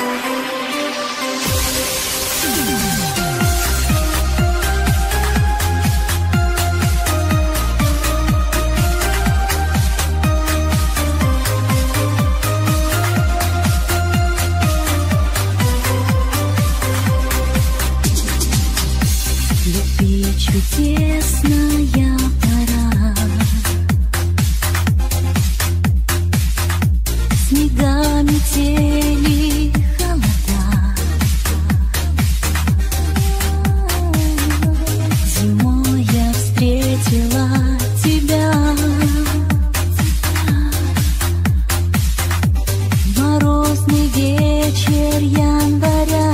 Чудесная пора, снега, метели, холода. Зимой я встретила тебя, морозный вечер января.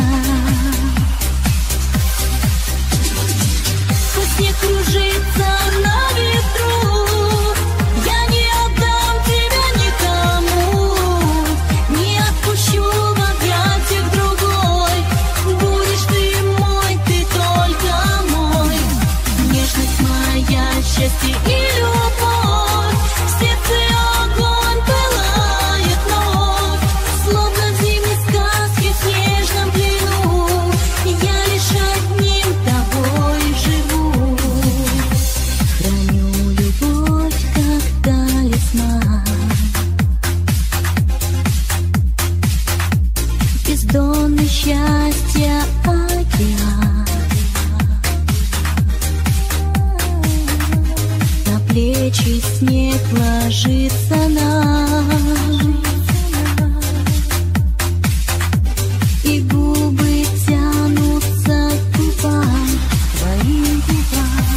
Снег кружится на ветру, я не отдам тебя никому, не отпущу в объятиях другой. Будешь ты мой, ты только мой. Нежность моя, счастье и любовь, в сердце огонь пылает вновь, словно в зимней сказке в снежном плену. Я лишь одним тобой живу. Храню любовь, как талисман, бездонный счастья океан. На плечи снег ложится нам, и губы тянутся к губам, твоим губам.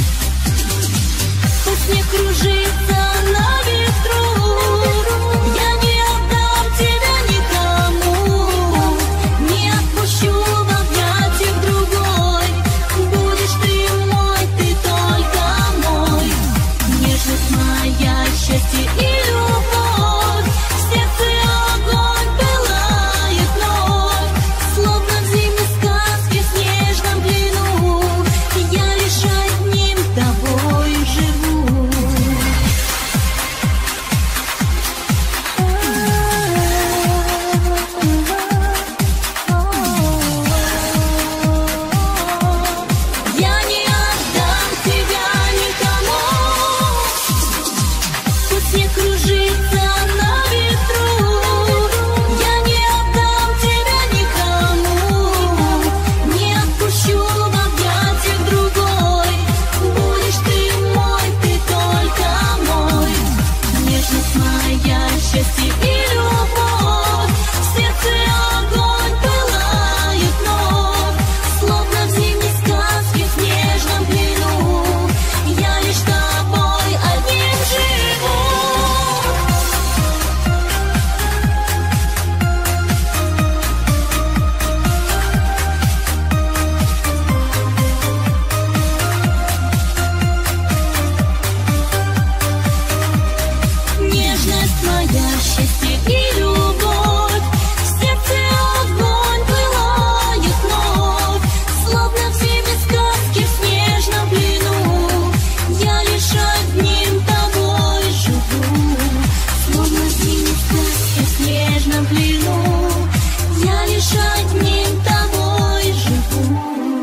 Снег кружится на ветру, я не отдам тебя никому, не отпущу в объятиях другой. Будешь ты мой, ты только мой. Нежность моя, счастье и любовь, в сердце огонь пылает вновь, словно в зимней сказке в снежном плену. Я лишь одним тобой живу. Я не отдам тебя никому, пусть снег кружится на ветру. Я не отдам тебя никому, не отпущу в объятиях другой. Будешь ты мой, ты только мой. Нежность моя, счастье и любовь, в сердце огонь пылает вновь, словно в зимней сказке в снежном плену. Я лишь тобой одним живу. Нежность моя, счастье и любовь, в сердце огонь пылает вновь, словно в зимней сказке в снежном плену. Я лишь одним тобой живу, словно в зимней сказке в снежном плену. Я лишь одним тобой живу.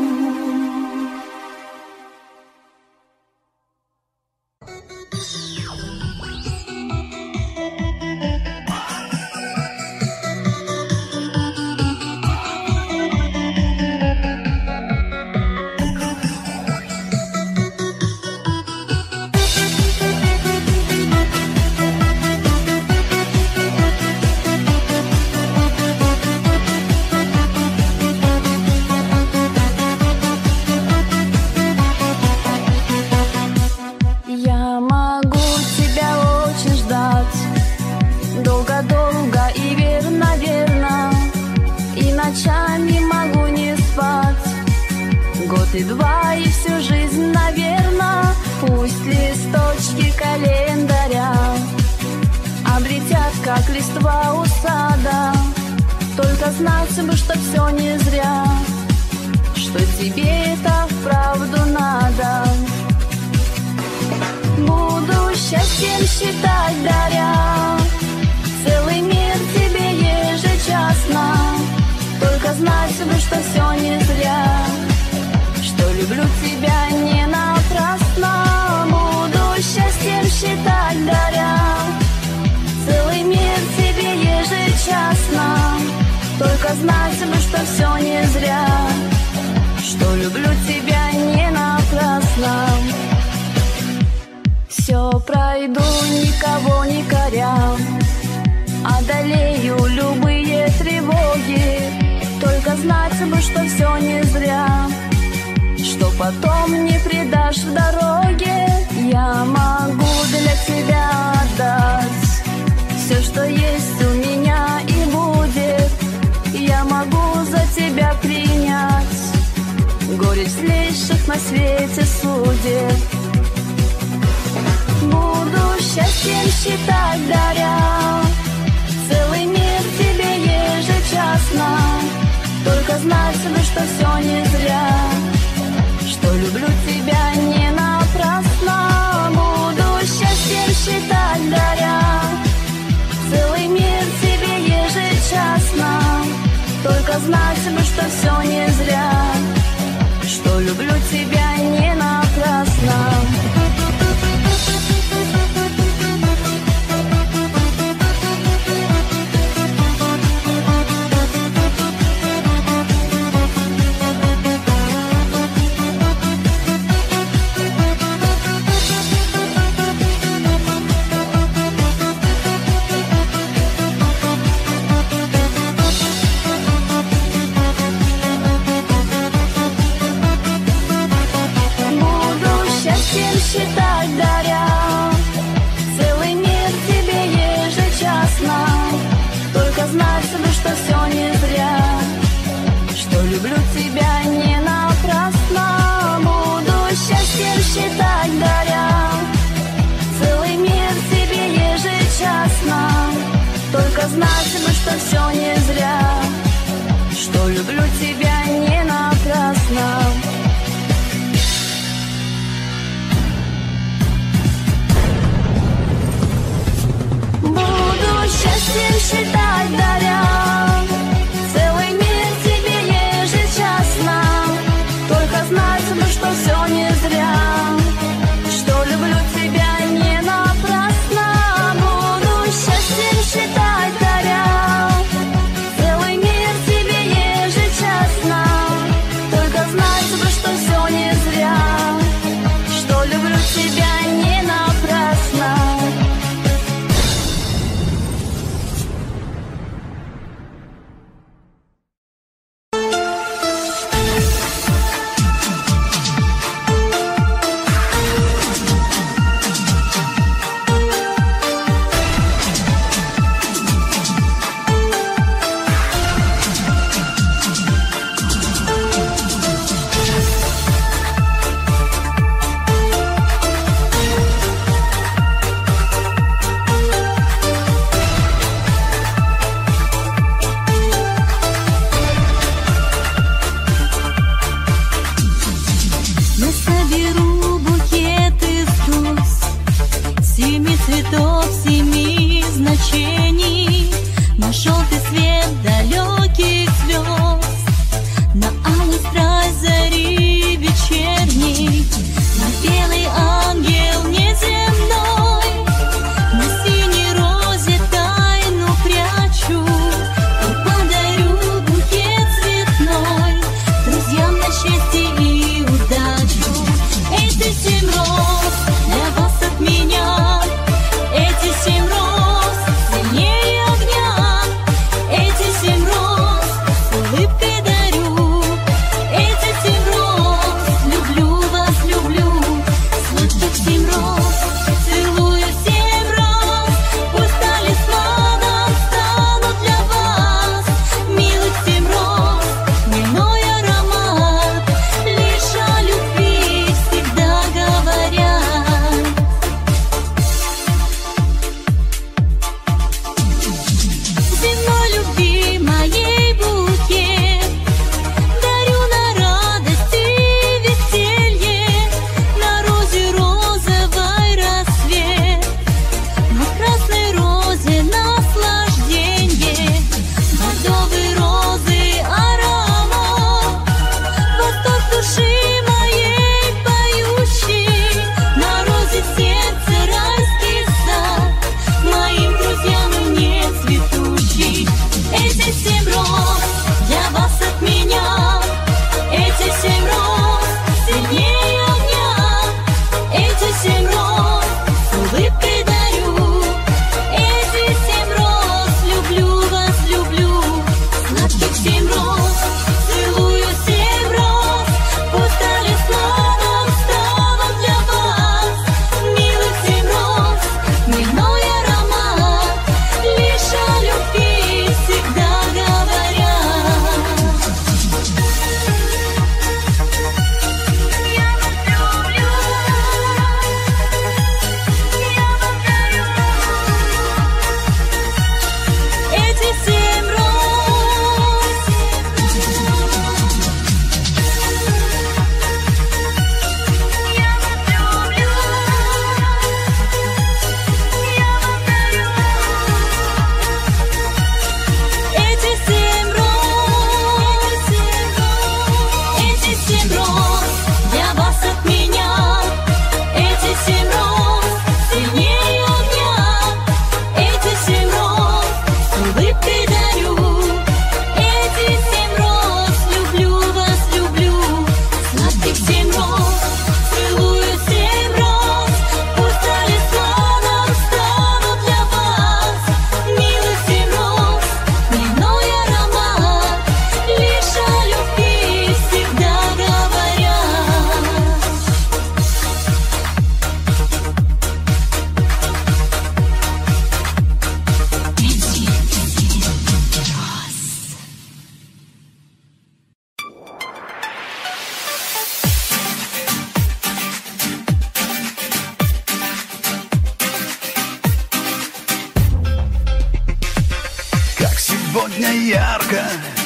Я могу тебя очень ждать, долго-долго и верно-верно, и ночами могу не спать. Год и два, и всю жизнь, наверно, пусть листочки календаря облетят, как листва у сада. Только знать бы, что все не зря, что тебе это вправду надо. Буду счастьем считать, даря целый мир тебе ежечасно. Только знать бы, что все не зря, что люблю тебя не напрасно. Буду счастьем считать даря целый мир тебе ежечасно. Только знать бы, что все не зря, что люблю тебя не напрасно. Все пройду, никого не коря, одолею любые тревоги. Только знать бы, что все не зря, что потом не предашь в дороге. Я могу для тебя отдать все, что есть у меня и будет. Я могу за тебя принять горечь злейших на свете судеб. Буду счастьем считать даря целый мир тебе ежечасно. Только знать бы, что все не зря, что люблю тебя не напрасно. Буду счастьем считать даря целый мир тебе ежечасно. Только знать бы, что все не зря, что люблю тебя не напрасно. Считать даря целый мир тебе ежечасно. Только знать бы, что все не зря, что люблю тебя не напрасно. Буду счастьем считать даря целый мир тебе ежечасно. Только знать бы, что все не зря, что люблю тебя не напрасно. Счастьем считать даря целый мир тебе ежечасно. Только знать бы, что все не зря, что люблю тебя не напрасно. Буду счастьем считать даря целый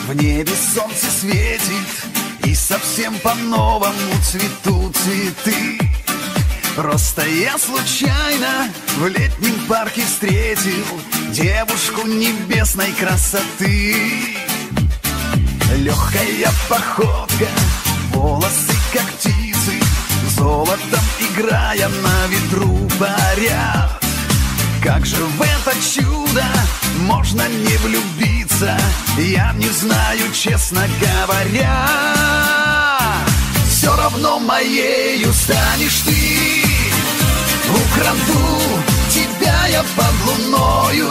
В небе солнце светит, и совсем по-новому цветут цветы. Просто я случайно в летнем парке встретил девушку небесной красоты. Легкая походка, волосы как птицы, золотом играя на ветру парят. Как же в это чудо можно не влюбиться, я не знаю, честно говоря. Все равно моею станешь ты, украду тебя я под луною,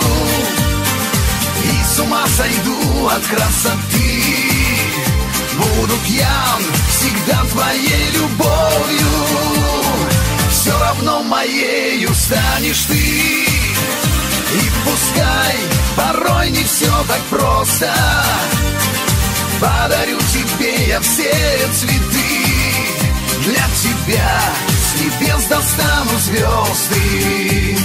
и с ума сойду от красоты. Буду пьян всегда твоей любовью, все равно моею станешь ты. И пускай порой не все так просто, подарю тебе я все цветы. Для тебя с небес достану звезды.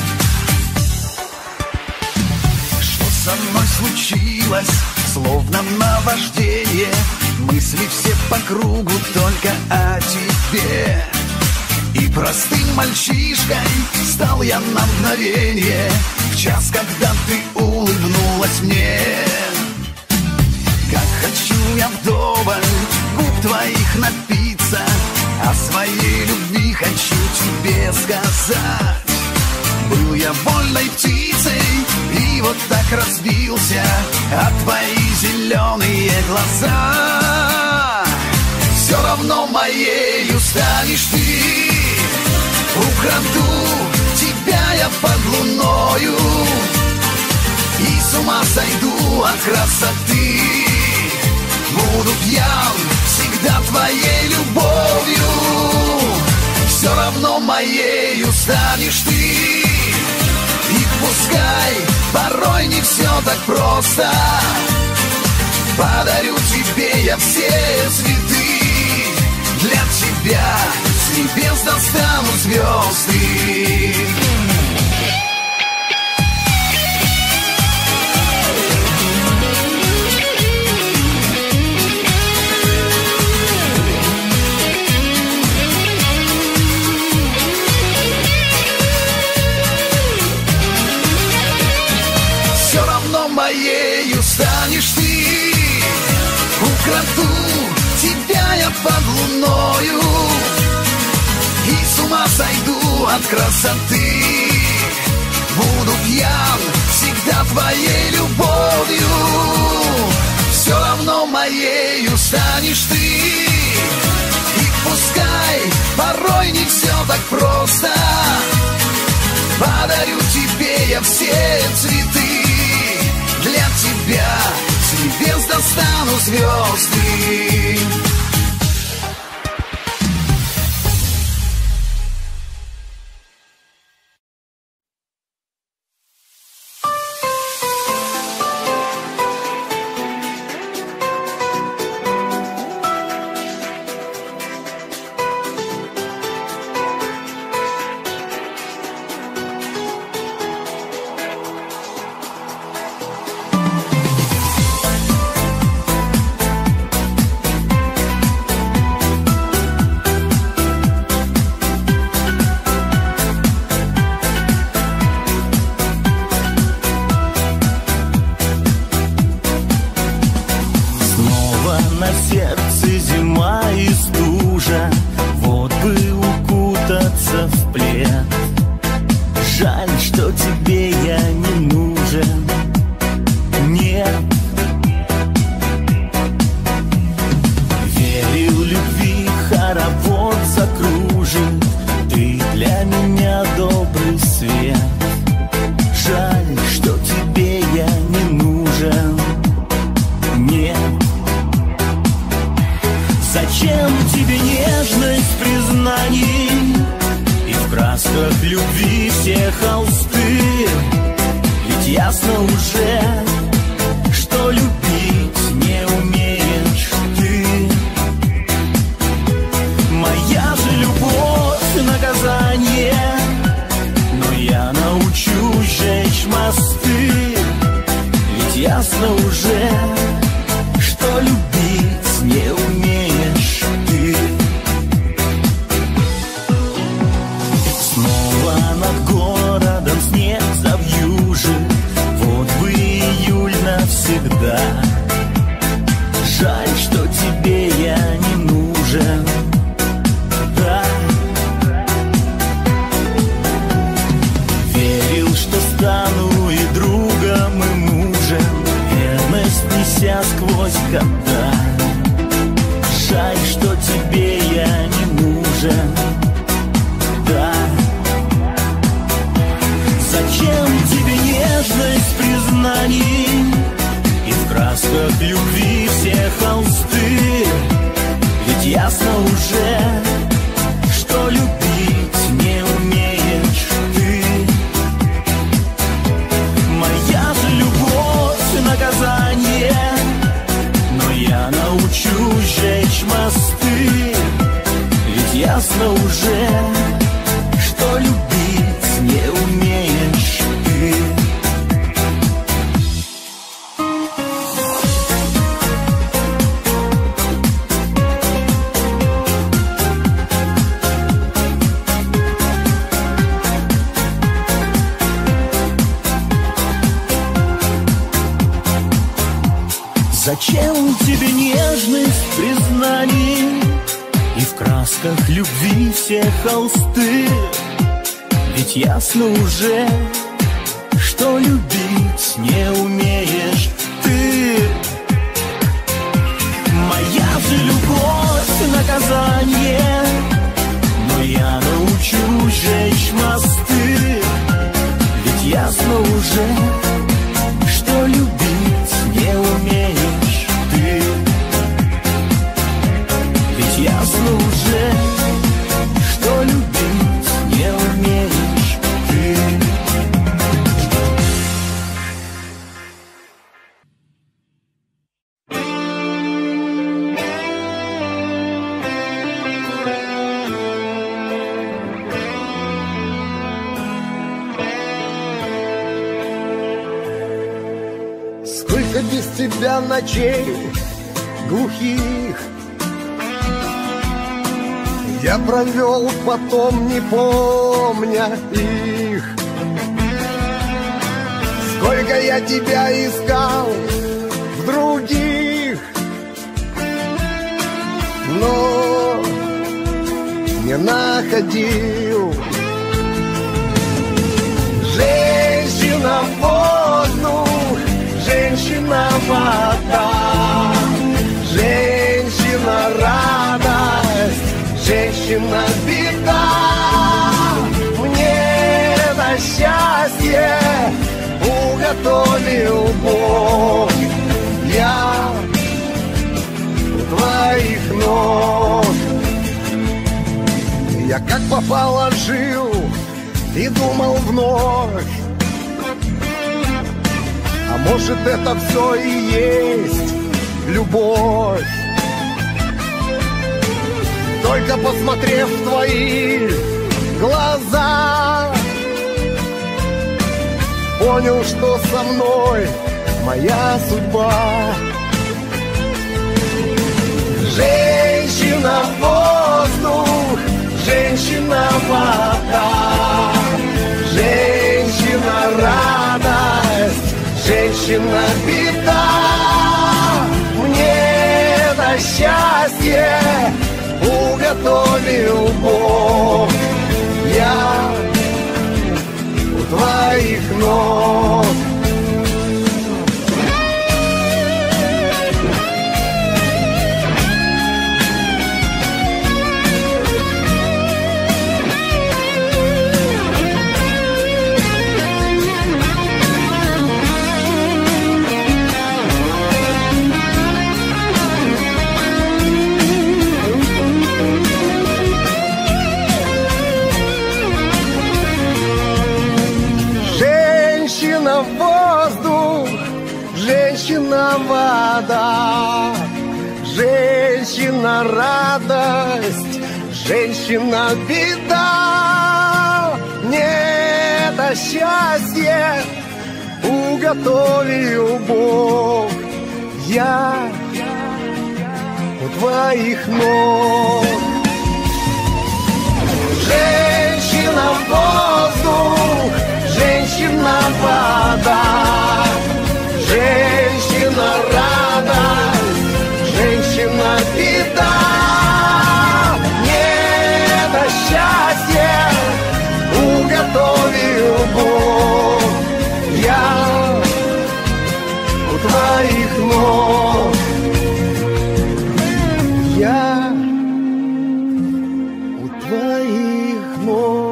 Что со мной случилось, словно наваждение, мысли все по кругу только о тебе. И простым мальчишкой стал я на мгновение, в час, когда ты улыбнулась мне. Как хочу я вдоволь губ твоих напиться, о своей любви хочу тебе сказать. Был я вольной птицей и вот так разбился о твои зеленые глаза. Все равно моею станешь ты, украду тебя я под луною, и с ума сойду от красоты. Буду пьян всегда твоей любовью, все равно моею станешь ты. И пускай порой не все так просто, подарю тебе я все цветы. Для тебя с небес достану звезды. Все равно моею станешь ты, украду тебя я под луною, и с ума сойду от красоты. Буду пьян всегда твоей любовью, все равно моею станешь ты. И пускай порой не все так просто, подарю тебе я все цветы. Для тебя с небес достану звезды. ясно уже, что что любить не умеешь ты. Снова над городом снег завьюжит, вот бы июль навсегда. Жаль, что тебе я не нужен, да. Верил, что стану и другом, и мужем, верность неся сквозь года. Жаль, что тебе я не нужен, да. Зачем тебе нежность признаний и в красках любви все холсты? Ведь ясно уже, что любить не умеешь ты. Моя же любовь наказание, но я научусь жечь мосты. Ведь ясно уже, что любить не умеешь ты. Зачем тебе нежность признаний и в красках любви все холсты? Ведь ясно уже, что любить не умеешь ты. Моя же любовь наказание, но я научусь жечь мосты. Ведь ясно уже, что любить не умеешь ты. Ведь ясно уже, что любить не умеешь ты. Сколько без тебя ночей глухих я провел, потом не помня их. Сколько я тебя искал в других, но не находил. Женщина воздух, женщина вода, женщина радость, женщина беда. Мне на счастье уготовил Бог, я у твоих ног. Я как попало жил и думал вновь, а может, это все и есть любовь. Только посмотрев в твои глаза, понял, что со мной моя судьба. Женщина воздух, женщина вода, женщина радость, женщина беда. Мне на счастье уготовил Бог, я у твоих ног. Женщина воздух, женщина вода, женщина радость, женщина беда. Мне это счастье уготовил Бог, я твоих ног. Женщина воздух, женщина вода, женщина радость, женщина беда. Не до счастья уготовил Бог, я у твоих ног. Я у твоих ног.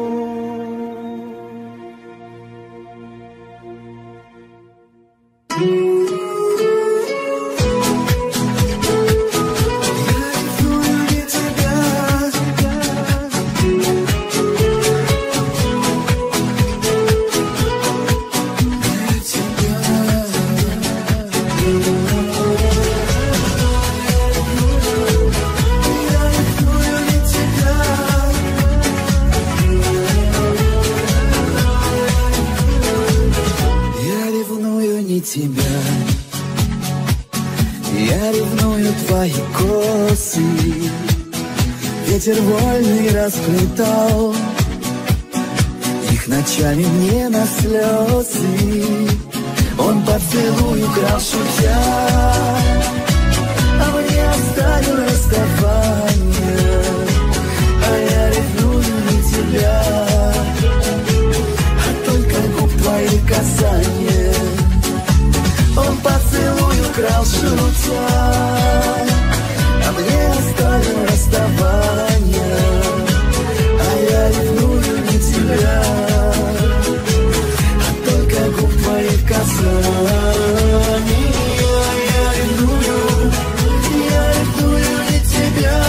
Тебя. Я ревную твои косы, ветер вольный расплетал их ночами мне на слезы. Он поцелуй украл шутя, а мне оставил расставание. А я ревную не тебя, а только губ твоих касания. Он поцелуй украл шутя, а мне оставил расставание. А я ревную не тебя, а только губ твоих касаний. Я ревную не тебя.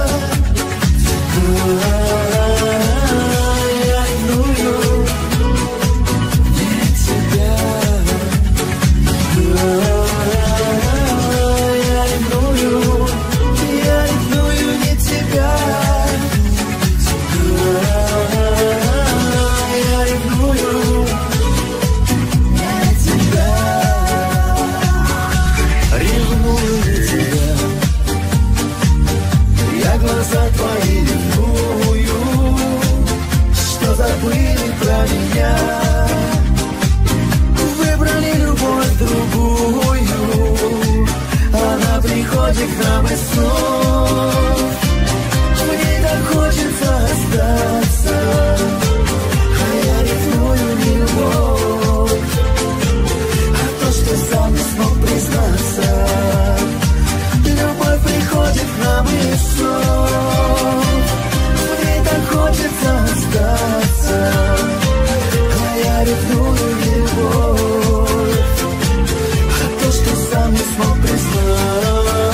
Приходит к нам из снов, мне так хочется остаться, а я ревную не любовь, а то, что сам не смог признаться. Любовь приходит к нам из снов, мне так хочется остаться, а я ревную не любовь, а то, что сам не смог признаться.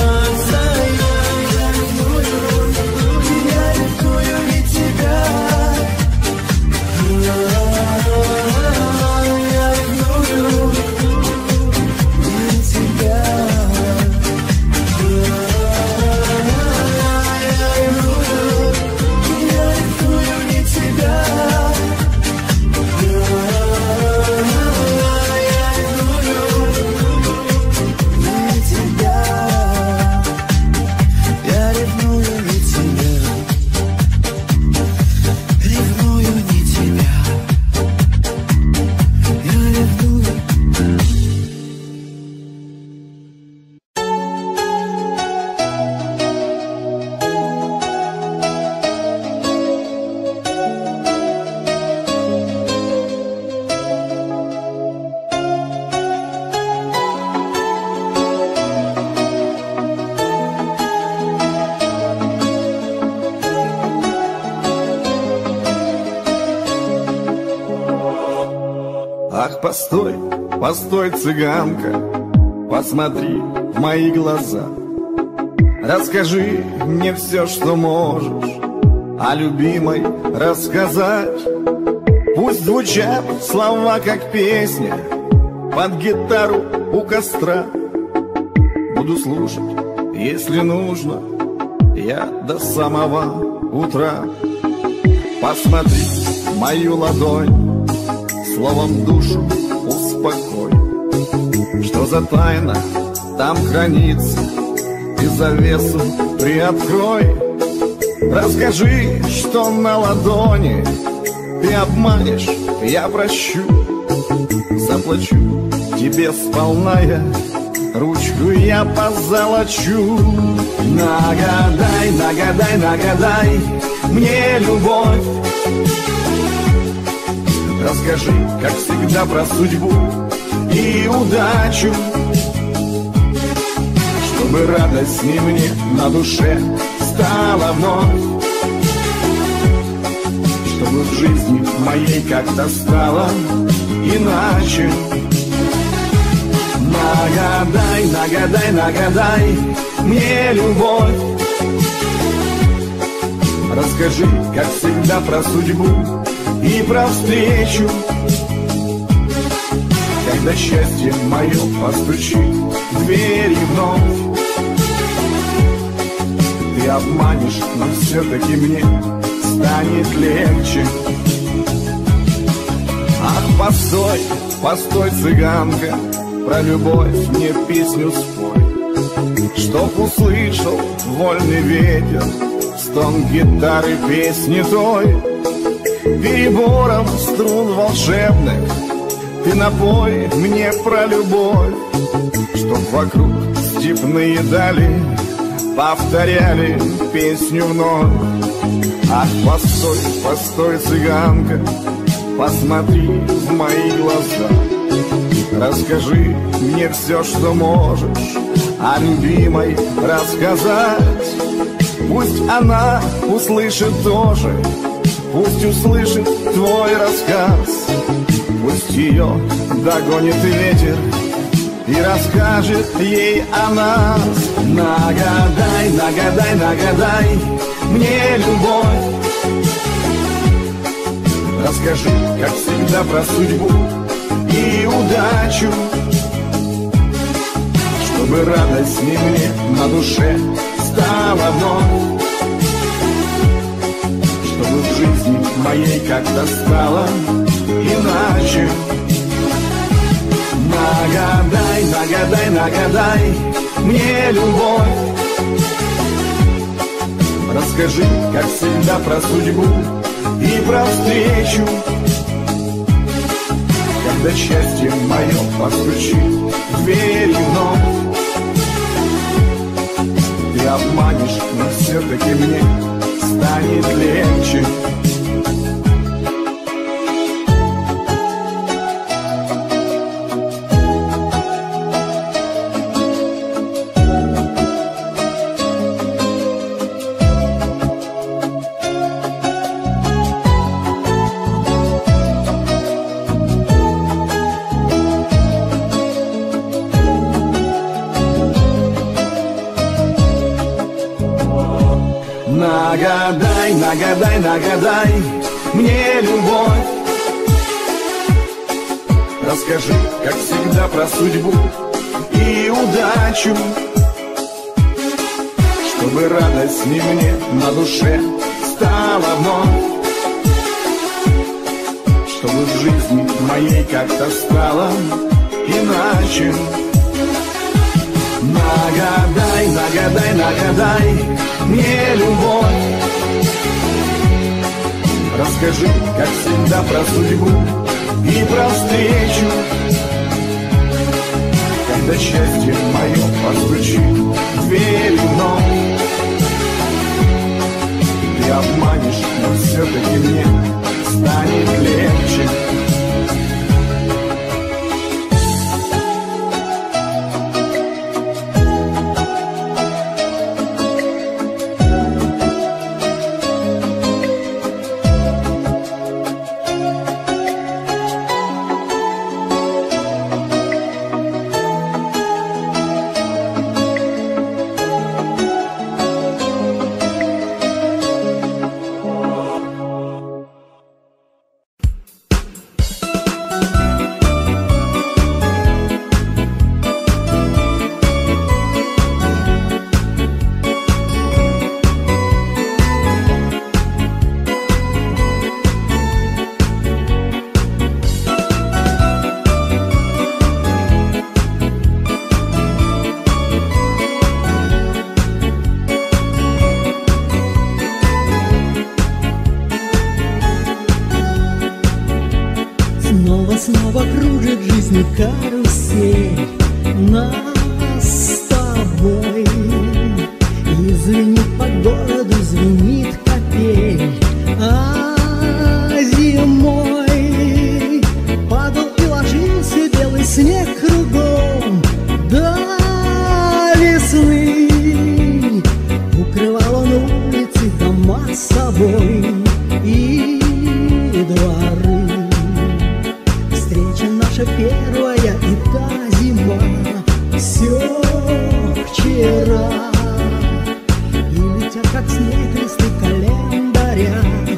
Ах, постой, постой, цыганка, посмотри в мои глаза. Расскажи мне все, что можешь о любимой рассказать. Пусть звучат слова, как песня, под гитару у костра. Буду слушать, если нужно, я до самого утра. Посмотри в мою ладонь, словом душу успокой. Что за тайна там хранится, и завесу приоткрой. Расскажи, что на ладони. Ты обманешь, я прощу. Заплачу тебе сполна я, ручку я позолочу. Нагадай, нагадай, нагадай мне любовь. Расскажи, как всегда, про судьбу и удачу, чтобы радостней мне на душе стало вновь, чтобы в жизни моей как-то стало иначе. Нагадай, нагадай, нагадай мне любовь. Расскажи, как всегда, про судьбу и про встречу, когда счастье мое постучит в двери вновь. Ты обманешь, но все-таки мне станет легче. Ах, постой, постой, цыганка, про любовь мне песню спой, чтоб услышал вольный ветер стон гитары песни той. Перебором струн волшебных ты напой мне про любовь, чтоб вокруг степные дали повторяли песню вновь. Ах, постой, постой, цыганка, посмотри в мои глаза. Расскажи мне все, что можешь о любимой рассказать. Пусть она услышит тоже, пусть услышит твой рассказ. Пусть ее догонит ветер и расскажет ей о нас. Нагадай, нагадай, нагадай мне любовь. Расскажи, как всегда, про судьбу и удачу, чтобы радостней мне на душе стало вновь, чтобы в жизни моей как-то стало иначе. Нагадай, нагадай, нагадай мне любовь. Расскажи, как всегда, про судьбу и про встречу, когда счастье мое постучит в двери вновь. Ты обманешь, но все-таки мне станет легче. Нагадай, нагадай, нагадай мне любовь. Расскажи, как всегда, про судьбу и удачу, чтобы радостней мне на душе стало вновь, чтобы в жизни моей как-то стало иначе. Нагадай, нагадай, нагадай мне любовь. Расскажи, как всегда, про судьбу и про встречу, когда счастье мое постучит в двери вновь. Ты обманешь, но все-таки мне станет легче. карусель нас с тобой. И звенит по городу, звенит капель, а зимой падал и ложился белый снег кругом до весны. Укрывал он улицы, дома с собой и дворы. Встреча наша первая и та зима, все вчера. И летят, как снег, листы календаря.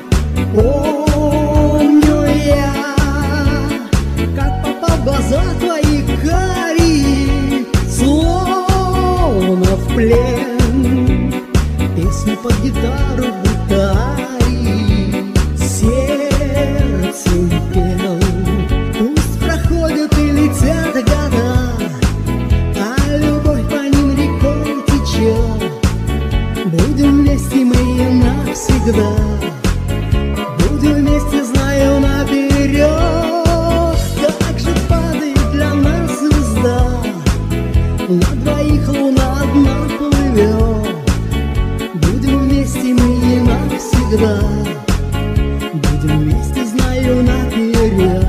Помню я, как попал в глаза твои карие, словно в плен. Песни под гитару гитари сердцем пел. Пусть проходят и летят года, а любовь по ним рекой течет. Будем вместе мы и навсегда, будем вместе, знаю наперед. Как же падает для нас звезда, на двоих луна одна плывет. Будем вместе мы и навсегда, будем вместе, знаю наперед.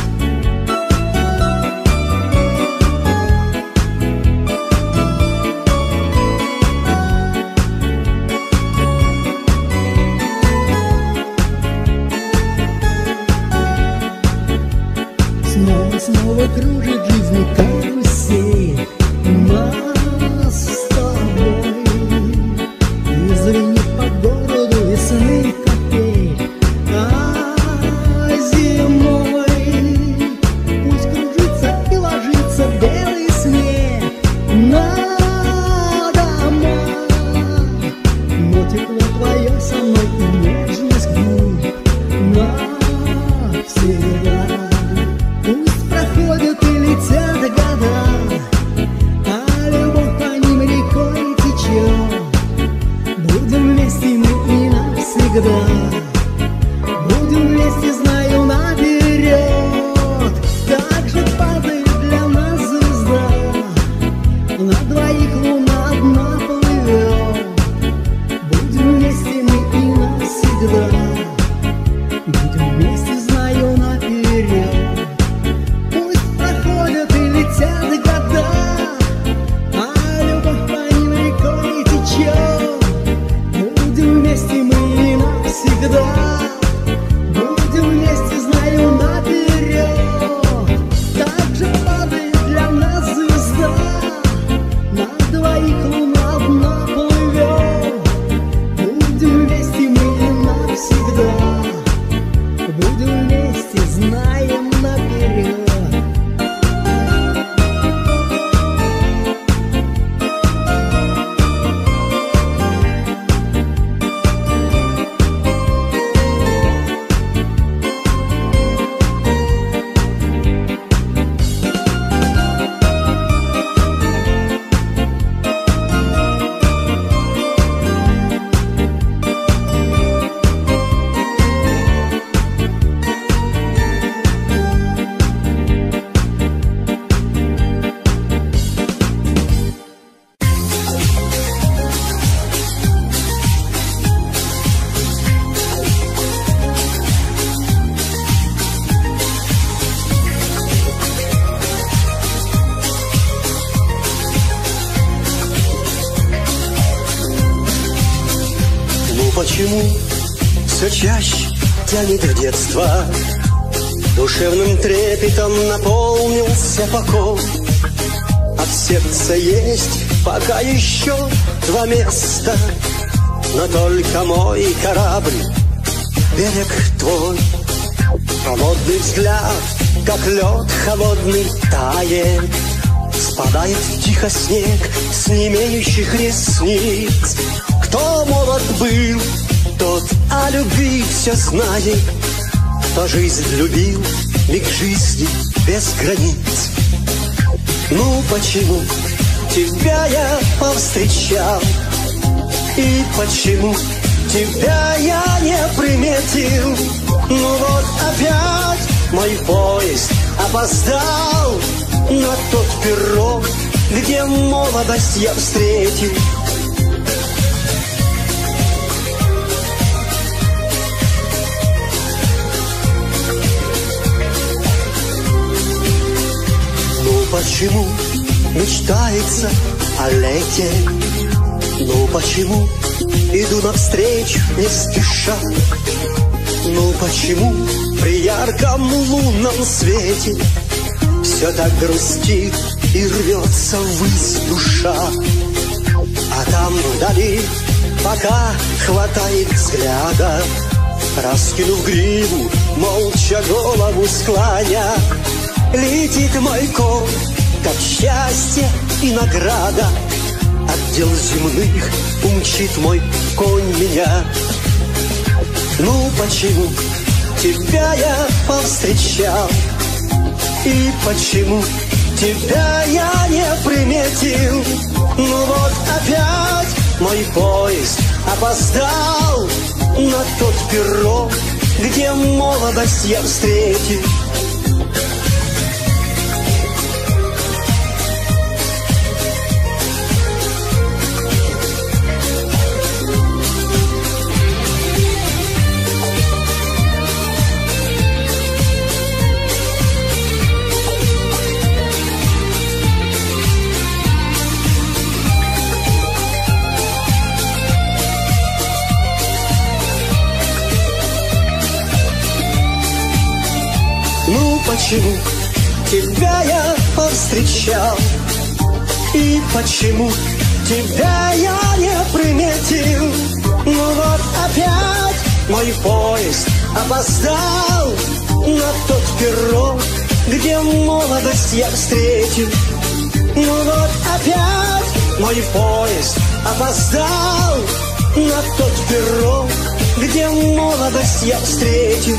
Снова кружит жизнь карусель нас с тобой. И звенит по городу весны капель, а зимой пусть кружится и ложится белый снег на дома. Но тепло твое со мной и нежность губ навсегда. Пусть проходят и летят года, а любовь по ним рекой течет. Будем вместе мы и навсегда, будем вместе, знаю наперед. Как же падает для нас звезда, на двоих луна одна плывет. Будем вместе мы и навсегда, будем вместе, знаю наперед. Пусть проходят и летят года, а любовь по ним рекой течет. Будем вместе мы и навсегда, будем вместе, знаю наперед. Так же падает для нас звезда, на двоих луна одна плывет. Будем вместе мы и навсегда, будем вместе, знаем наперед. Почему все чаще тянет в детство? Душевным трепетом наполнился покой. А в сердце есть пока еще два места, но только мой корабль, берег твой. Холодный взгляд, как лед холодный, тает. Спадает тихо снег с немеющих ресниц. Кто молод был, тот о любви все знает. Кто жизнь любил, миг жизни без границ. Ну почему тебя я повстречал, и почему тебя я не приметил? Ну вот опять мой поезд опоздал на тот пирог, где молодость я встретил. Ну почему мечтается о лете? Ну почему иду навстречу не спеша? Ну почему при ярком лунном свете все так грустит и рвется ввысь душа? А там вдали, пока хватает взгляда, раскинув гриву, молча голову склоня, летит мой конь, как счастье и награда. От дел земных умчит мой конь меня. Ну почему тебя я повстречал, и почему тебя я не приметил? Ну вот опять мой поезд опоздал на тот пирог, где молодость я встретил. Почему тебя я повстречал, и почему тебя я не приметил? Ну вот опять мой поезд опоздал на тот пирог, где молодость я встретил. Ну вот опять мой поезд опоздал на тот пирог, где молодость я встретил.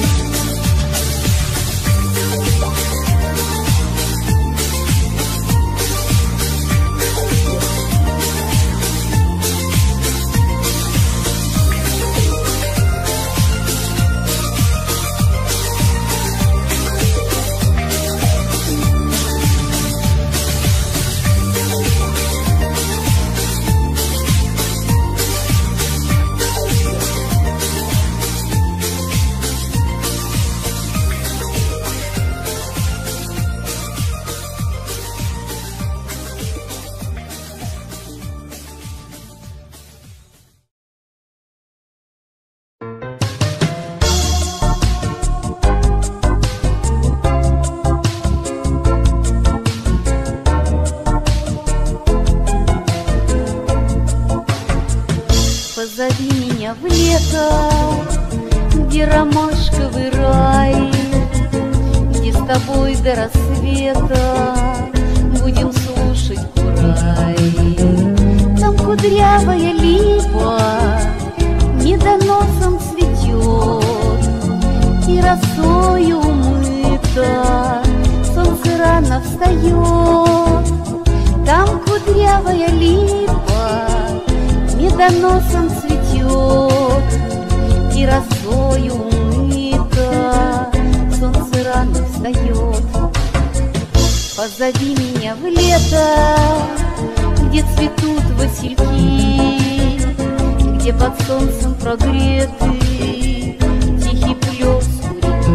Позови меня в лето, где ромашковый рай, где с тобой до рассвета будем слушать курай. Там кудрявая липа недоносом цветет, и росою умыта, солнце рано встает. Там кудрявая липа медоносом цветет, и росою умыта, солнце рано встает. Позови меня в лето, где цветут васильки, где под солнцем прогреты тихий плес у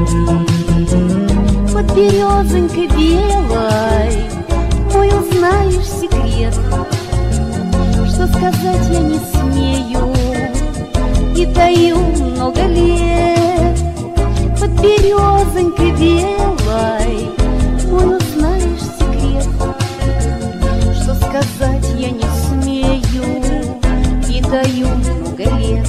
реки. Под березонькой белой мой узнаешь секрет, что сказать я не смею и таю много лет. Под березонькой белой мой узнаешь секрет, что сказать я не смею и таю много лет.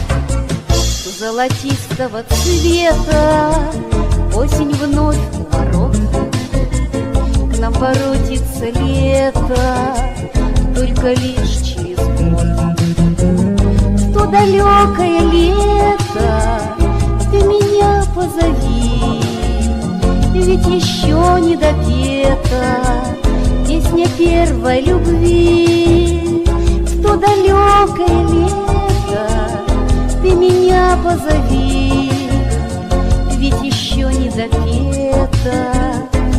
Золотистого цвета осень вновь у ворот, к нам воротится лето только лишь через год. В то далекое лето ты меня позови, ведь еще не допета песня первой любви. В то далекое лето ты меня позови, ведь еще не допета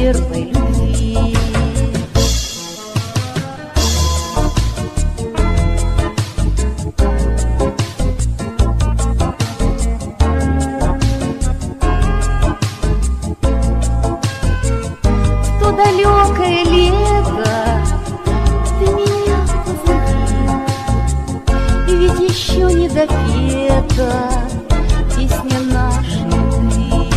первой любви. В то далекое лето ты меня позови, ведь еще не допета песня нашей любви.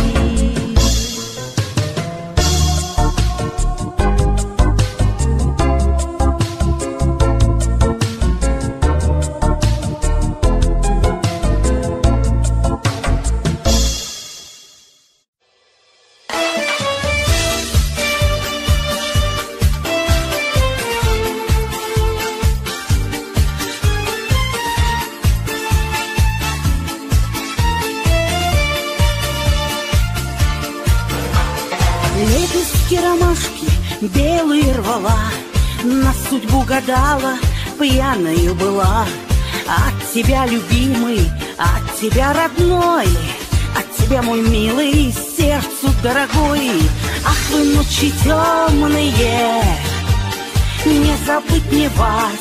Лепестки ромашки белые рвала, на судьбу гадала, пьяною была. От тебя, любимый, от тебя, родной, от тебя, мой милый, сердцу дорогой. Ах, вы ночи темные, не забыть мне вас,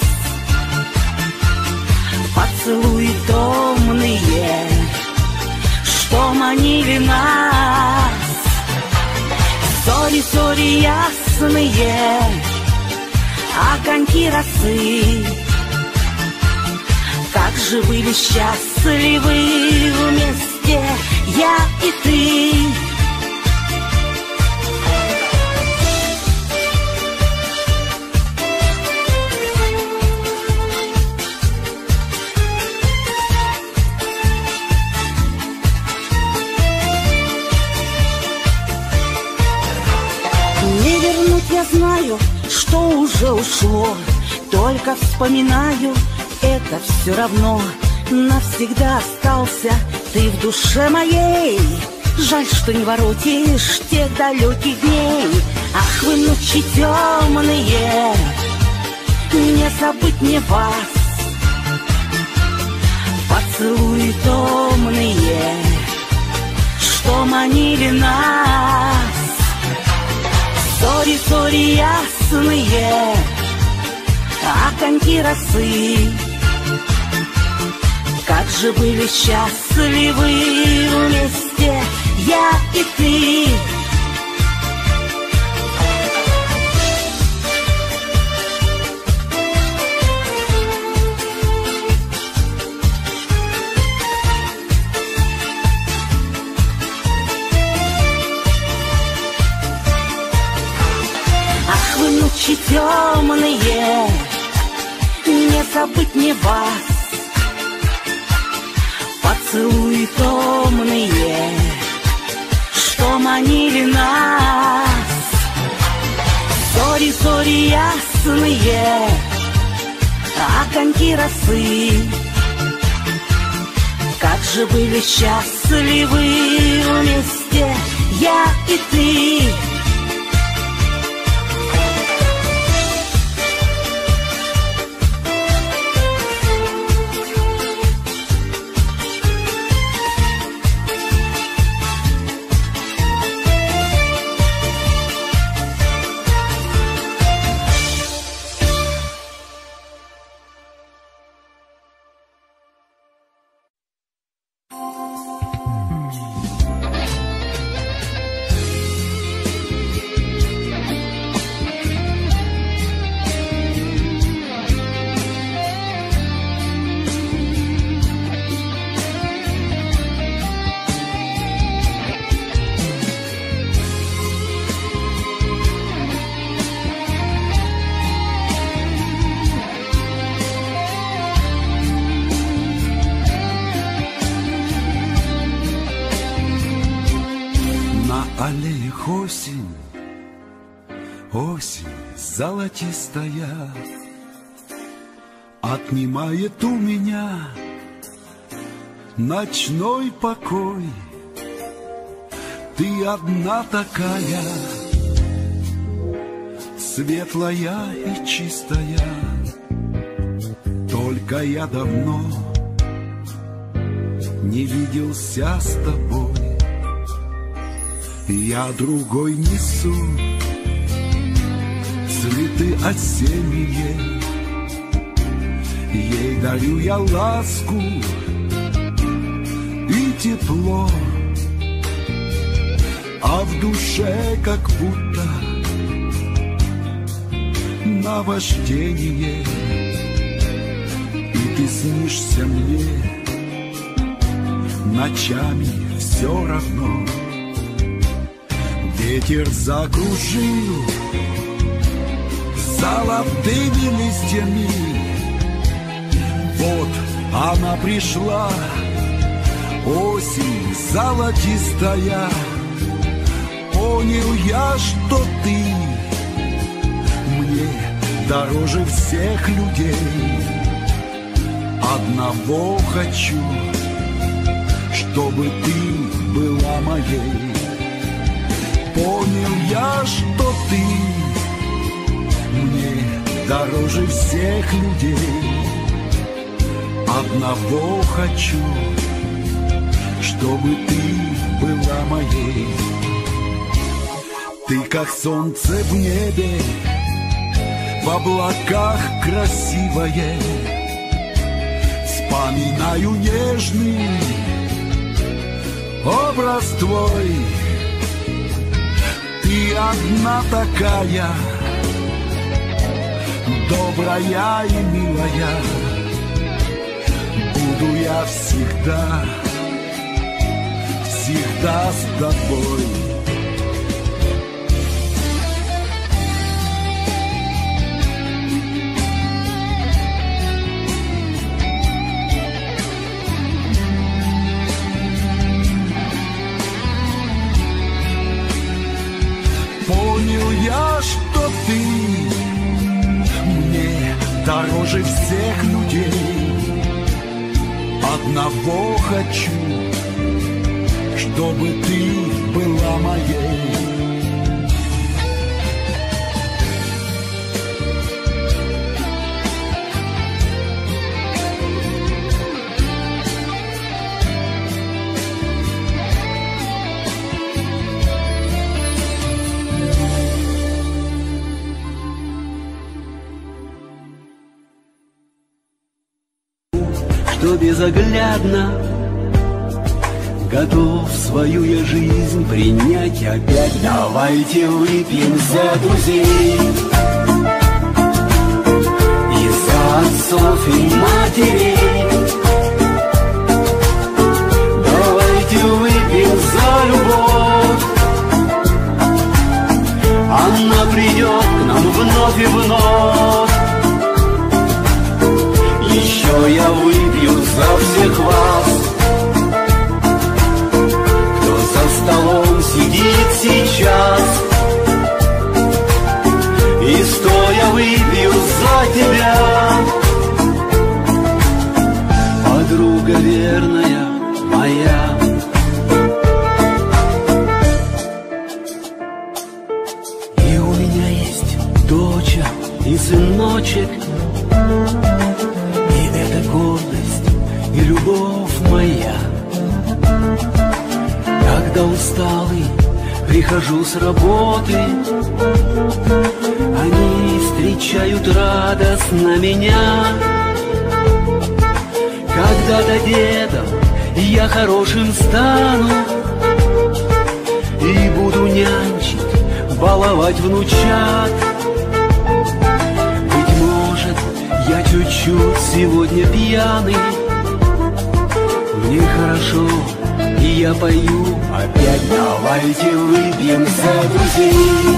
поцелуи томные, что манили нас. Зори, зори ясные, огоньки росы, как же были счастливы вместе я и ты. Не вернуть я знаю, что уже ушло, только вспоминаю, это все равно. Навсегда остался ты в душе моей, жаль, что не воротишь тех далеких дней. Ах, вы ночи темные, не забыть мне вас, поцелуи томные, что манили нас. Зори, зори ясные, огоньки росы, как же были счастливы вместе я и ты. Ночи темные, не забыть мне вас, поцелуи томные, что манили нас. Зори, зори ясные, огоньки росы, как же были счастливы вместе я и ты. Аллеях осень, осень золотистая, отнимает у меня ночной покой. Ты одна такая, светлая и чистая, только я давно не виделся с тобой. Я другой несу цветы осенние, ей дарю я ласку и тепло, а в душе как будто наваждение, и ты снишься мне ночами все равно. Ветер закружил золотыми листьями, вот она пришла, осень золотистая. Понял я, что ты мне дороже всех людей. Одного хочу, чтобы ты была моей. Понял я, что ты мне дороже всех людей. Одного хочу, чтобы ты была моей. Ты как солнце в небе, в облаках красивое. Вспоминаю нежный образ твой. Ты одна такая, добрая и милая. Буду я всегда, всегда с тобой. Понял я, что ты мне дороже всех людей. Одного хочу, чтобы ты была моей. Что безоглядно готов свою я жизнь принять опять. Давайте выпьем за друзей и за отцов и матерей. Давайте выпьем за любовь, она придет к нам вновь и вновь. Еще я выпью за всех вас, кто за столом сидит сейчас, и стоя выпью за тебя, подруга верная моя. И у меня есть доча и сыночек, гордость и любовь моя. Когда усталый прихожу с работы, они встречают радостно меня. Когда-то дедом я хорошим стану и буду нянчить, баловать внучат. Я чуть-чуть сегодня пьяный, мне хорошо, и я пою опять. Давайте выпьем за друзей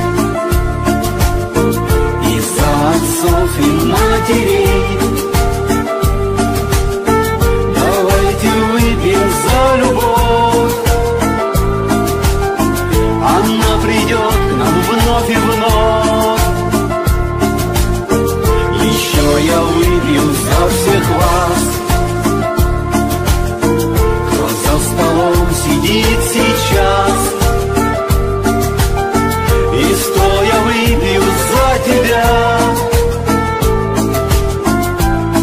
и за отцов и матерей. Давайте выпьем за любовь, она придет к нам вновь и вновь. Я выпью за всех вас, кто за столом сидит сейчас, и стоя выпью за тебя,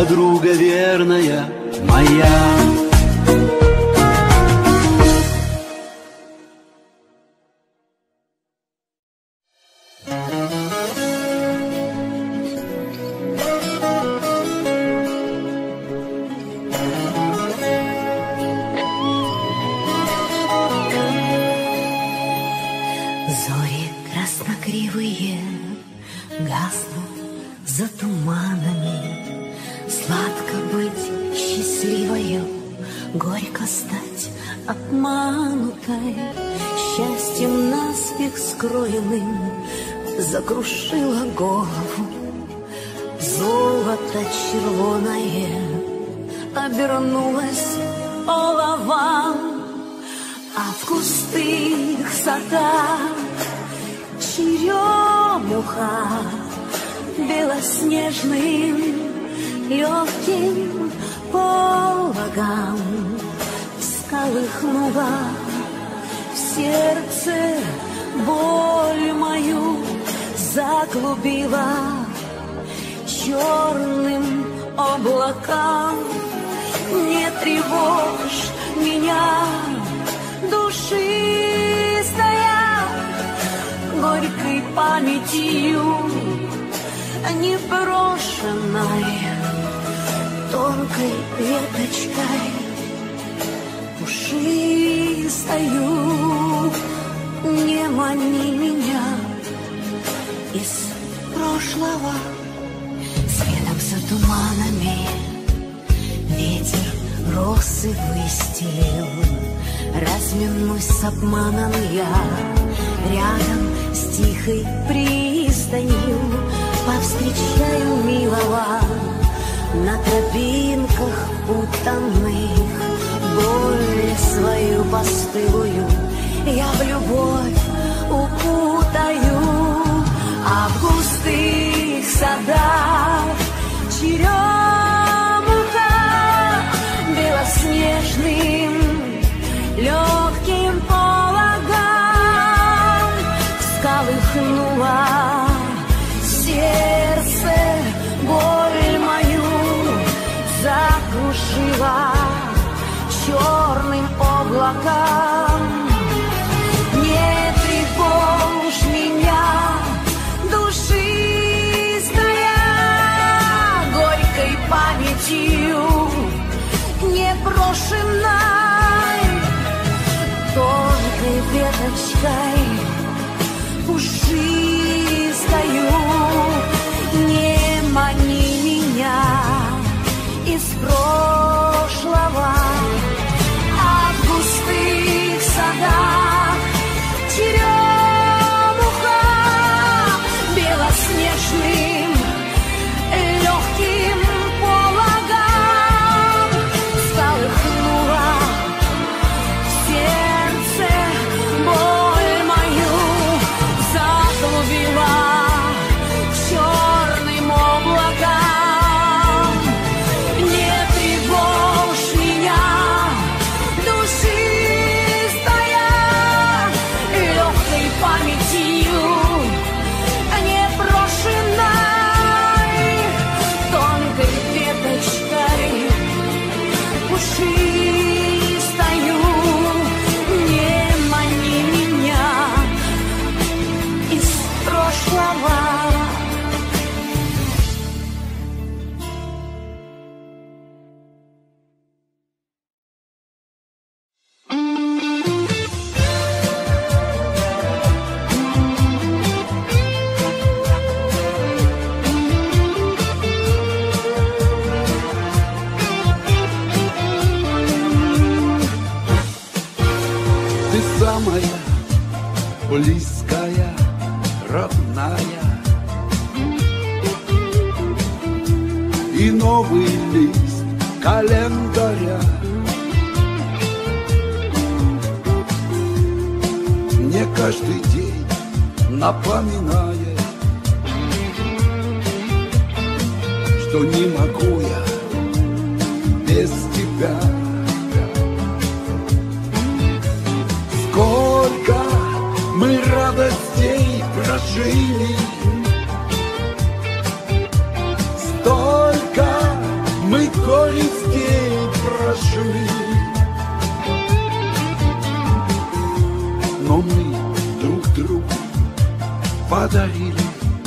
подруга верная моя. Зори краснокривые гаснут за туманами. Сладко быть счастливою, горько стать обманутой. Счастьем наспех скроенным закрушила голову. Золото червоное обернулось оловом, а в густых садах черемуха белоснежным легким пологом всколыхнула в сердце боль мою, заглубила черным облакам. Не тревожь меня, душистая, горькой памятью неброшенной, тонкой веточкой пушистою. Не мани меня из прошлого, следом за туманами ветер росы выстелил. Разминусь с обманом я рядом с тихой пристанью, повстречаю милого на тропинках путанных. Боль свою постылую я в любовь укутаю, а в густых садах черемуха белоснежным легким пологом всколыхнула сердце боль мою, закрушила черным облаком. Не тревожь меня, душистая, горькой памятью непрошенной, тонкой веточкой пушистою. Не мани меня из прошлого, а в густых садах черемуха белоснежным легким пологом всколыхнула в сердце боль мою, заглубила черным облаком. Не тревожь меня, душистая, легкой памятью непрошенной, тонкой веточкой пушистою. Не мани меня из прошлого. Ты самая близкая, родная, и новый лист календаря мне каждый день напоминает, что не могу я без тебя. Сколько мы радостей прожили, столько горестей прошли. Но мы друг другу подарили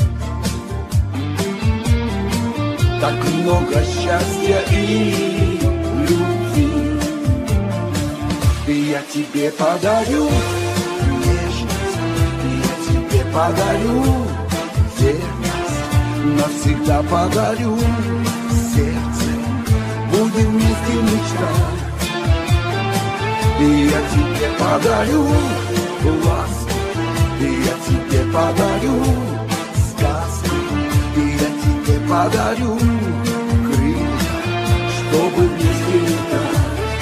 так много счастья и любви. И я тебе подарю нежность, и я тебе подарю верность, навсегда подарю сердце, будем вместе мечтать. И я тебе подарю ласку, и я тебе подарю сказку, и я тебе подарю крылья, чтобы вместе летать.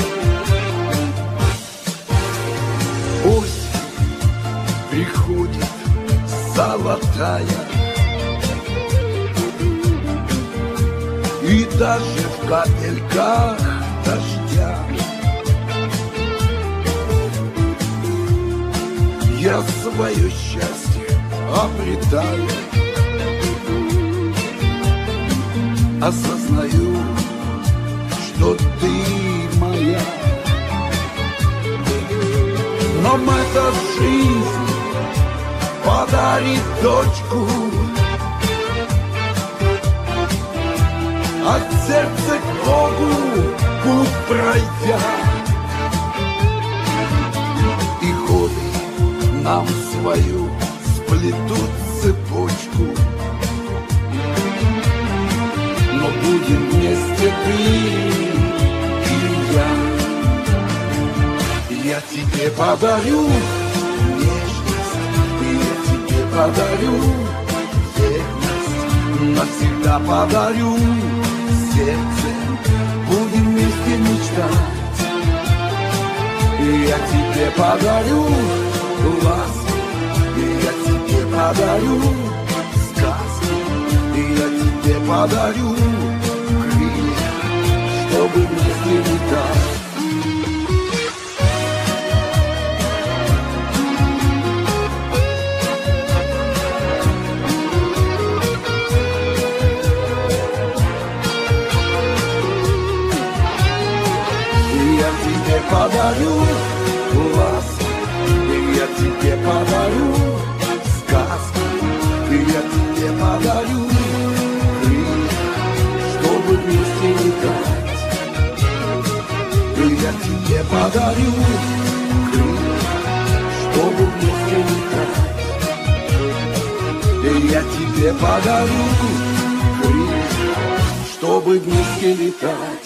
Осень приходит золотая, и даже в капельках дождя я свое счастье обретаю, осознаю, что ты моя. Нам эта жизнь подарит дочку, от сердца к Богу путь пройдя, и годы нам свою сплетут цепочку. Но будем вместе ты и я. Я тебе подарю нежность, и я тебе подарю верность, навсегда подарю сердце, будем вместе мечтать. И я тебе подарю ласку, и я тебе подарю сказку, и я тебе подарю крылья, чтобы вместе летать. Подарю ласку, и я тебе подарю сказку, и я тебе подарю крылья, чтобы вместе летать. И я тебе подарю крылья, чтобы вместе летать. И я тебе подарю крылья, чтобы вместе летать.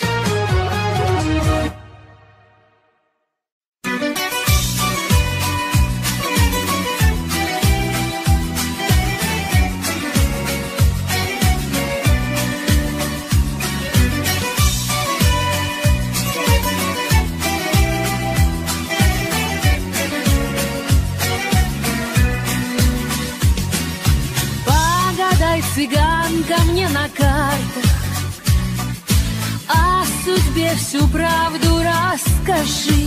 Цыганка мне на картах, о судьбе всю правду расскажи.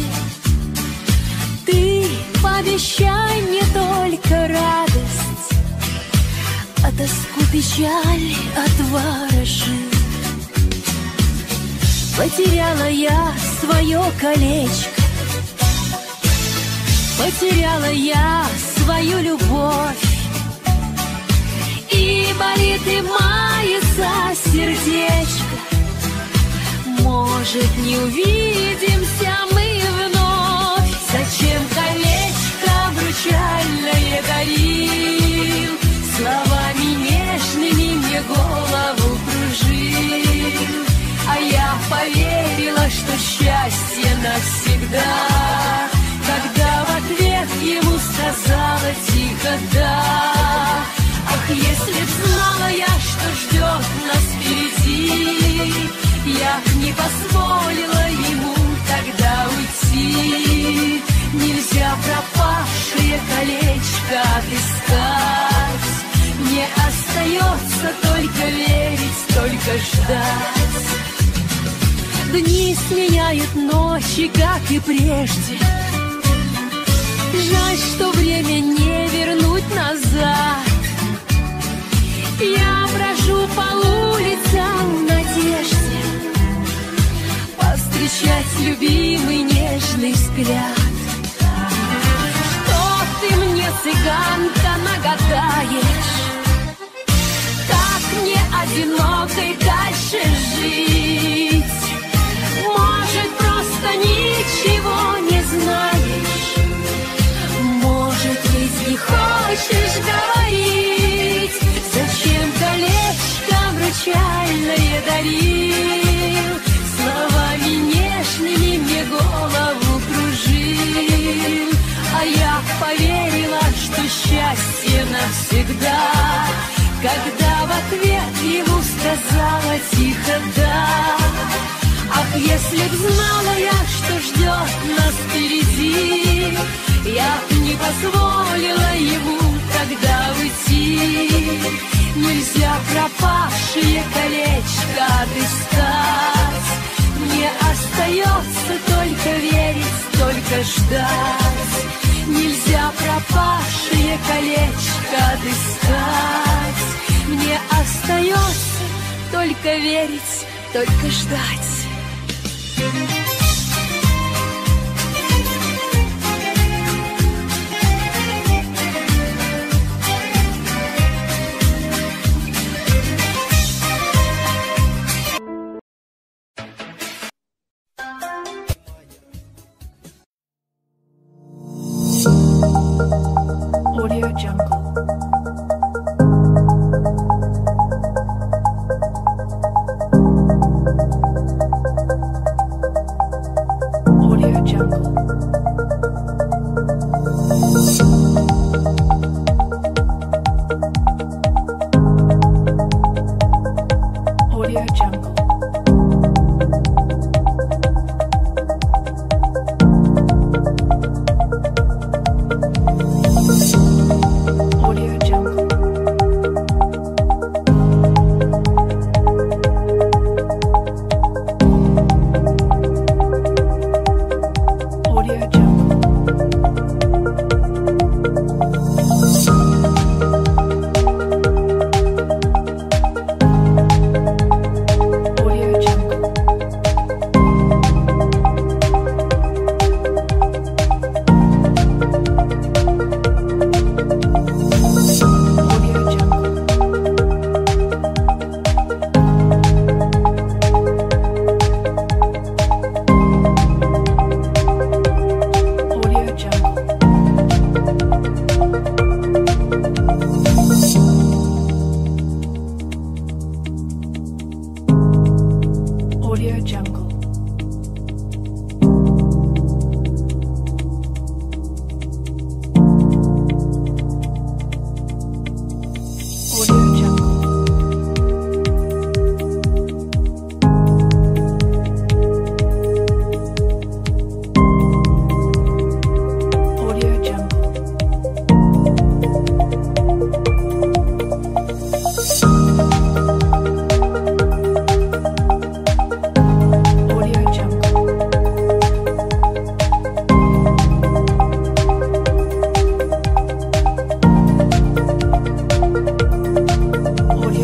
Ты пообещай мне только радость, а тоску, печаль отворожи. Потеряла я свое колечко, потеряла я свою любовь, и болит и мается сердечко. Может, не увидимся мы вновь? Зачем колечко обручальное дарил, словами нежными мне голову кружил? А я поверила, что счастье навсегда, когда в ответ ему сказала тихо «да». Ах, если б знала я, что ждет нас впереди, я б не позволила ему тогда уйти. Нельзя пропавшее колечко отыскать, мне остается только верить, только ждать. Дни сменяют ночи, как и прежде. Жаль, что время не вернуть назад. Я брожу по улицам в надежде, встречать любимый нежный взгляд. Что ты мне, цыганка, нагадаешь? Как мне одинокой дальше жить? Может, просто ничего не знаешь? Может, ведь не хочешь говорить? Зачем колечко обручальное дарил? Словами нежными мне голову кружил. А я поверила, что счастье навсегда, когда в ответ ему сказала тихо «да». Ах, если б знала я, что ждет нас впереди, я б не позволила ему тогда уйти. Нельзя пропавшее колечко отыскать, мне остается только верить, только ждать. Нельзя пропавшее колечко отыскать, мне остается только верить, только ждать. Audio Jungle. Audio Jungle. Audio Jungle. Audio Jungle. Audio Jungle. Audio Jungle. Audio Jungle. Audio Jungle. Audio Jungle. Audio Jungle. Audio Jungle. Audio Jungle. Audio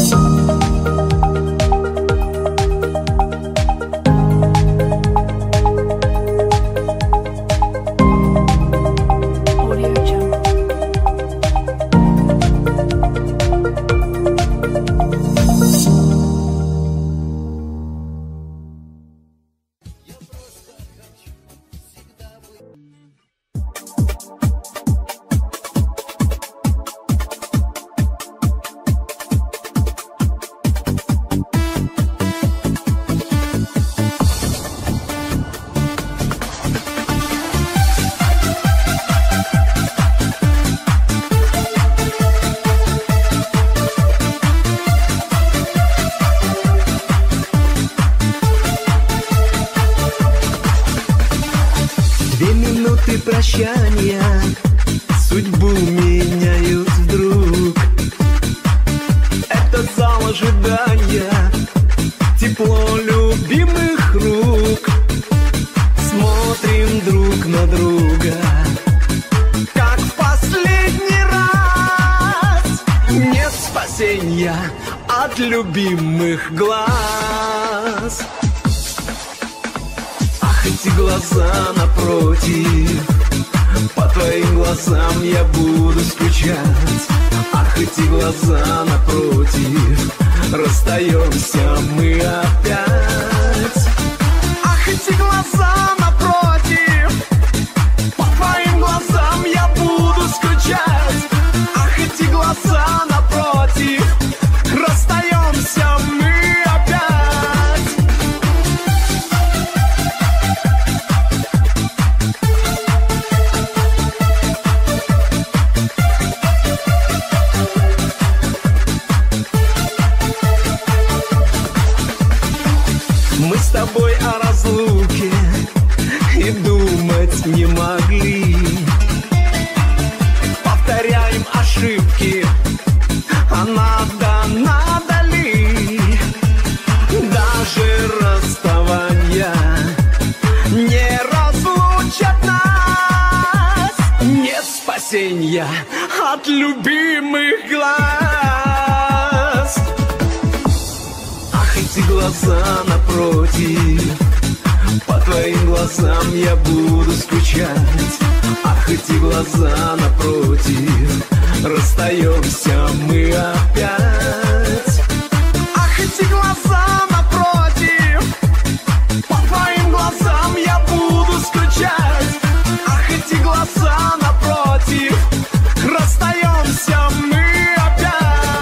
Jungle. Audio Jungle. Две минуты прощания судьбу меняют вдруг. Это зал ожидания, тепло любимых рук. Смотрим друг на друга, как в последний раз. Нет спасения от любимых глаз. Ах, эти глаза напротив, по твоим глазам я буду скучать. Ах, эти глаза напротив, расстаемся мы опять. Ах, эти глаза напротив, по твоим глазам я буду скучать. Ах, эти глаза напротив, расстаемся мы опять. Мы с тобой о разлуке и думать не могли. Повторяем ошибки, а надо ли? Даже расставания не разлучат нас. Нет спасения от любимых глаз. Ах, эти глаза напротив, по твоим глазам я буду скучать. Ах, эти глаза напротив, расстаемся мы опять. Ах, эти глаза напротив, по твоим глазам я буду скучать. Ах, эти глаза напротив, расстаемся мы опять.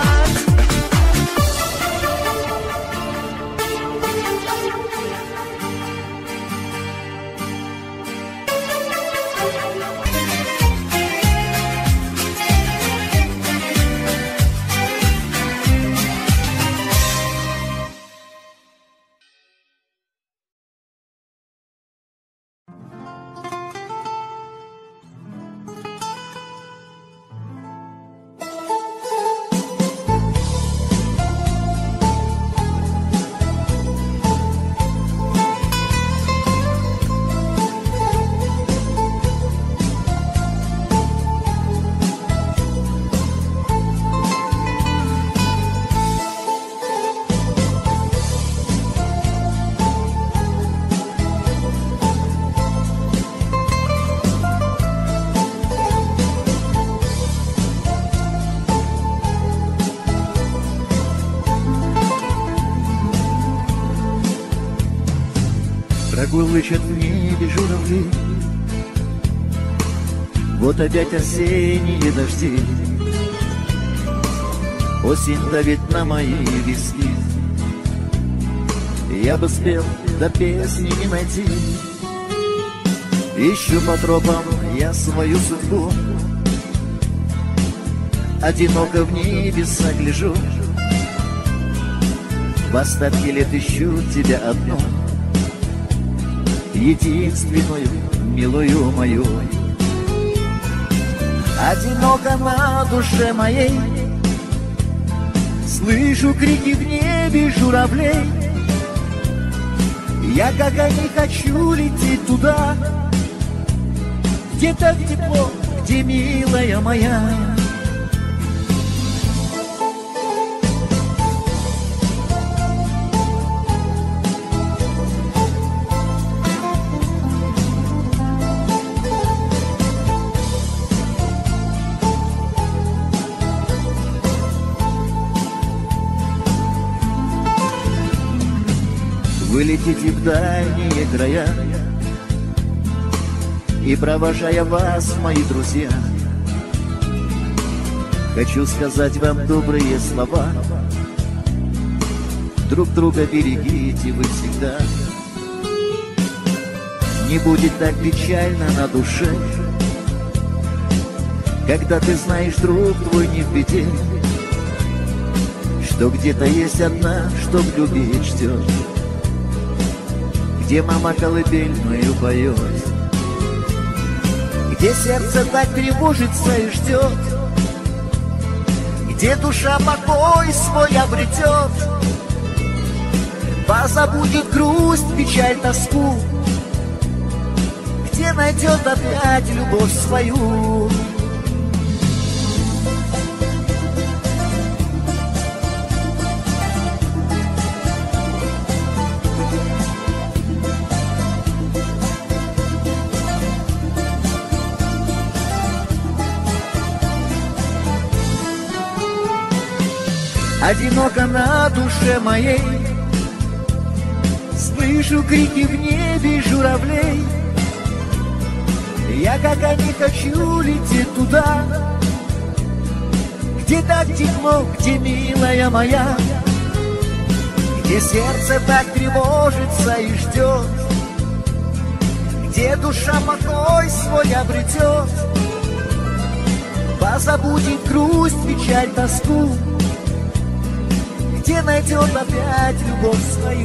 Прогулычат в небе журавли, вот опять осенние дожди. Осень давит на мои виски. Я бы спел, да песни не найти. Ищу по тропам я свою судьбу, одиноко в небеса гляжу. В остатке лет ищу тебя одну, единственную, милую мою. Одиноко на душе моей, слышу крики в небе журавлей. Я, как они, хочу лететь туда, где так тепло, где милая моя. Вы летите в дальние края, и провожая вас, мои друзья, хочу сказать вам добрые слова. Друг друга берегите вы всегда. Не будет так печально на душе, когда ты знаешь, друг твой не в беде, что где-то есть одна, что любить ждет, где мама колыбельную поет, где сердце так тревожится и ждет, где душа покой свой обретет, позабудет грусть, печаль, тоску, где найдет опять любовь свою. одиноко на душе моей. Слышу крики в небе журавлей. Я, как они, хочу лететь туда, где так тепло, где милая моя, где сердце так тревожится и ждет, где душа покой свой обретет, позабудет грусть, печаль, тоску, где найдет опять любовь свою.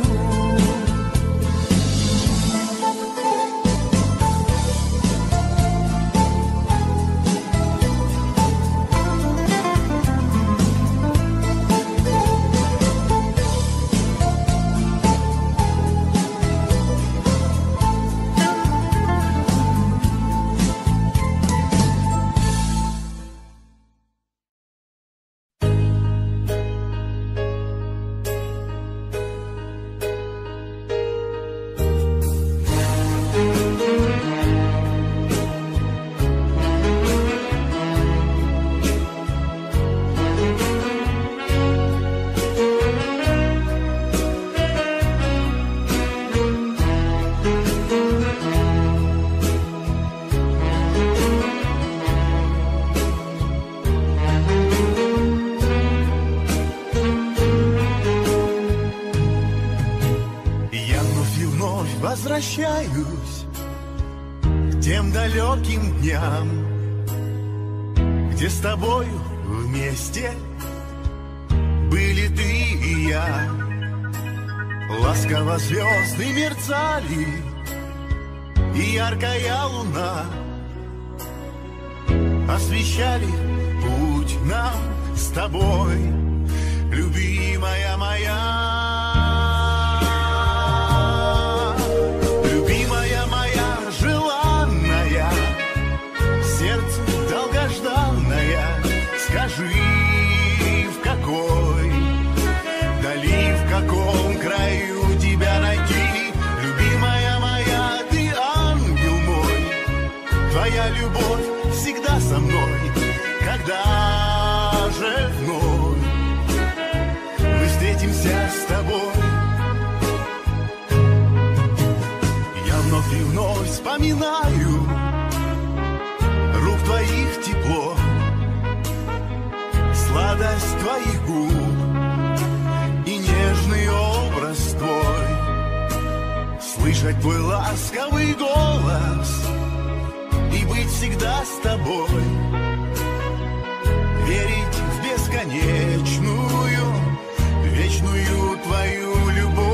Возвращаюсь к тем далеким дням, где с тобою вместе были ты и я. Ласково звезды мерцали, и яркая луна освещали путь нам с тобой, любимая моя. Скажи, в какой дали, в каком краю тебя найти, любимая моя, ты ангел мой, твоя любовь всегда со мной. Когда же вновь мы встретимся с тобой, я вновь и вновь вспоминаю рук твоих тепло, сладость твоих губ и нежный образ твой, слышать твой ласковый голос и быть всегда с тобой, верить в бесконечную, вечную твою любовь.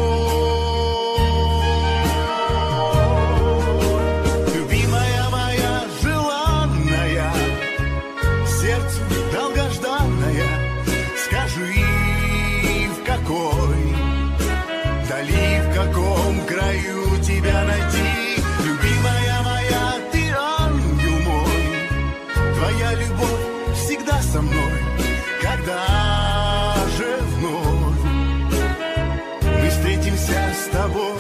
Любимая моя, желанная, сердцу долгожданная, скажи, в какой дали, в каком краю тебя найти, любимая моя, ты ангел мой, твоя любовь всегда со мной. Когда же вновь мы встретимся с тобой,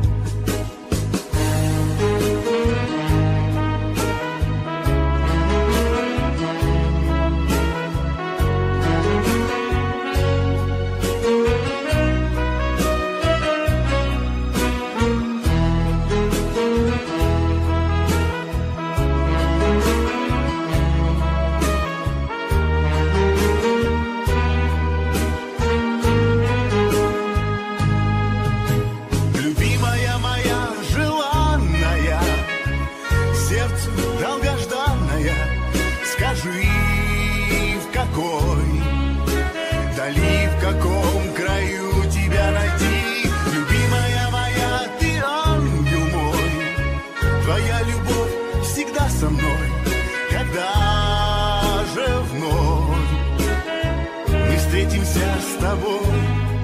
дали, в каком краю тебя найти, любимая моя, ты ангел мой, твоя любовь всегда со мной. Когда же вновь мы встретимся с тобой,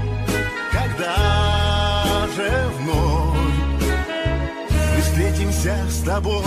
когда же вновь мы встретимся с тобой.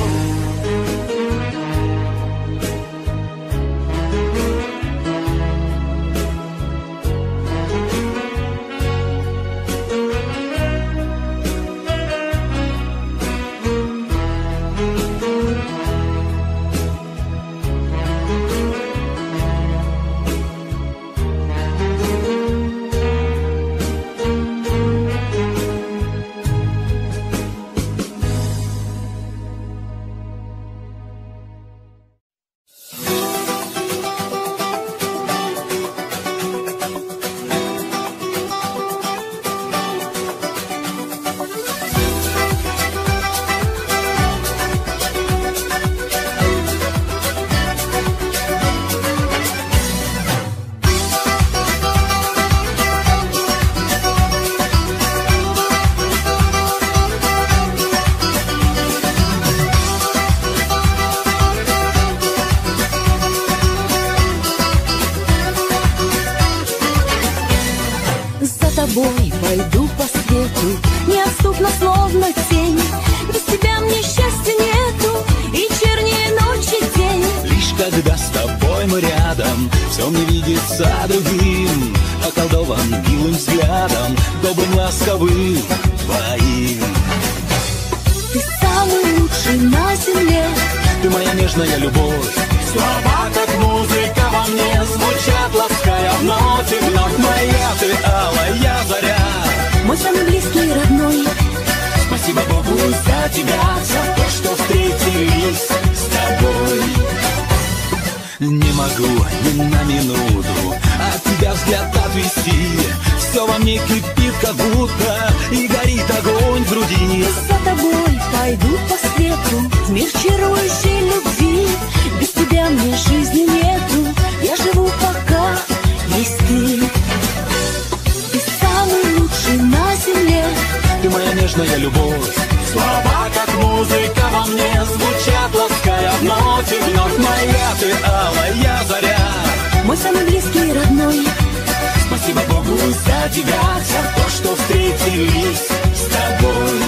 незаметно, словно тень. Без тебя мне счастья нету, и чернее ночи день. Лишь когда с тобой мы рядом, все мне видится другим, околдован милым взглядом, добрым, ласковым твоим. Ты самый лучший на земле, ты моя нежная любовь. Слова, как музыка во мне, звучат, лаская вновь и вновь. Моя ты алая заря, мой самый близкий и родной. Спасибо Богу за тебя, за то, что встретились с тобой. Не могу ни на минуту от тебя взгляд отвести. Все во мне кипит, как будто, и горит огонь в груди. За тобой пойду по свету, в мир чарующей любви. Без тебя мне жизни нету, я живу пока есть ты. Ты самый лучший на земле, ты моя нежная любовь. Слова, как музыка во мне, звучат, лаская вновь и вновь. Моя ты алая заря, мой самый близкий и родной. Спасибо Богу за тебя, за то, что встретились с тобой.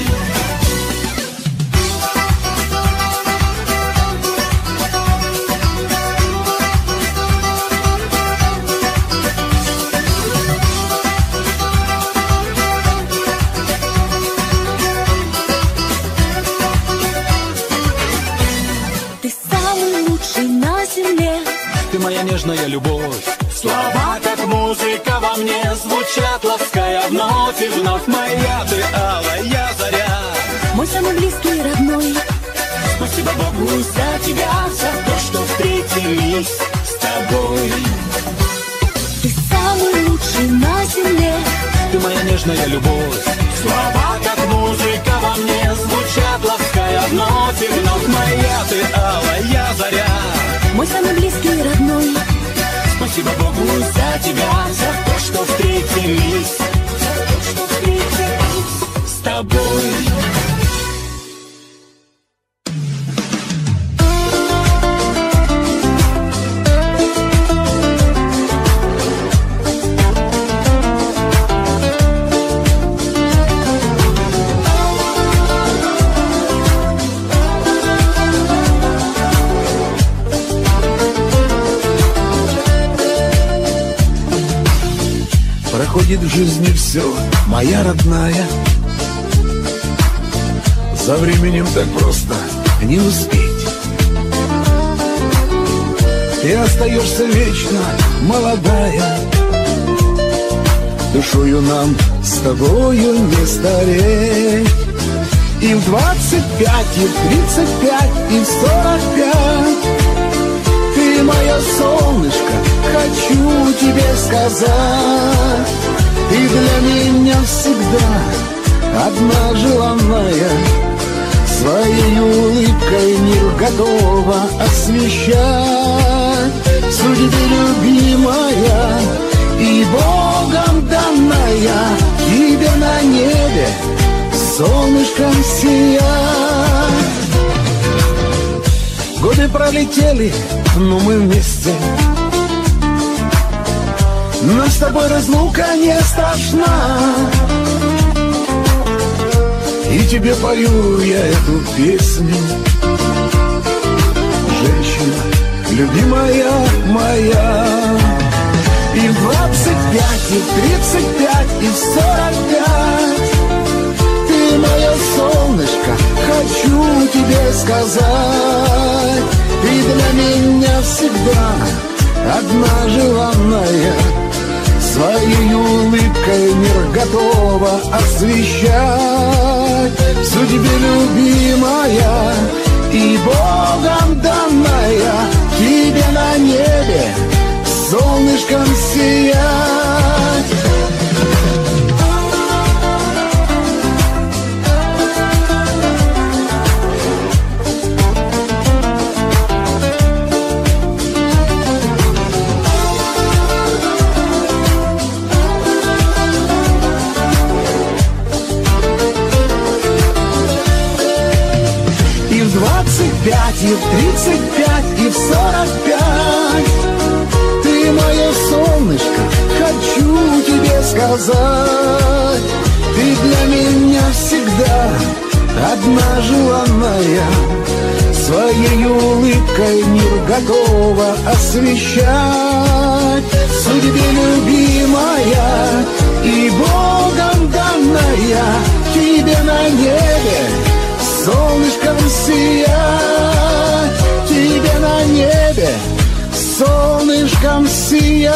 Ты моя нежная любовь. Слова, как музыка во мне, звучат, лаская вновь и вновь. Моя ты алая заря, мой самый близкий и родной. Спасибо Богу за тебя, за то, что встретились с тобой. Ты самый лучший на земле, ты моя нежная любовь. Слова, как музыка во мне, звучат, лаская вновь и вновь. Моя ты алая заря, мой самый близкий и родной. Спасибо Богу за тебя, за то, что встретились, за то, что встретились с тобой. Проходит в жизни все, моя родная. За временем так просто не успеть. Ты остаешься вечно молодая, душою нам с тобою не стареть. И в 25, и в 35, и в 45 ты мое солнышко, хочу тебе сказать. Ты для меня всегда одна желанная, своей улыбкой мир готова освещать. Судьбе любимая и Богом данная, тебе на небе солнышком сиять. Годы пролетели, но мы вместе, но с тобой разлука не страшна. И тебе пою я эту песню, женщина, любимая моя. И в 25, и в 35, и в 45 ты мое солнышко, хочу тебе сказать. Ты для меня всегда одна желанная, своей улыбкой мир готова освещать. В судьбе любимая и Богом данная, тебе на небе солнышком сиять. И в 25, и в 35, и в 45 ты мое солнышко, хочу тебе сказать. Ты для меня всегда одна желанная, своей улыбкой мир готова освещать. Судьбе любимая и Богом данная, тебе на небе солнышком сиять, тебе на небе солнышком сиять.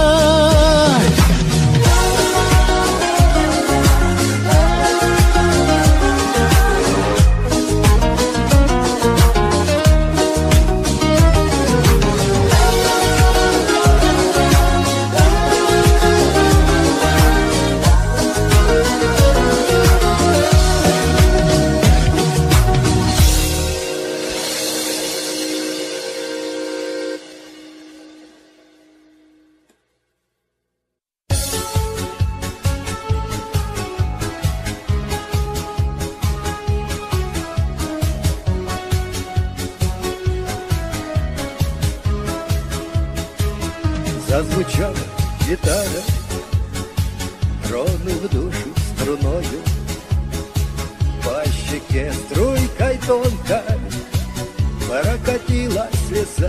Зазвучала гитара, тронув душу струною, по щеке струйкой тонкой прокатилась слеза.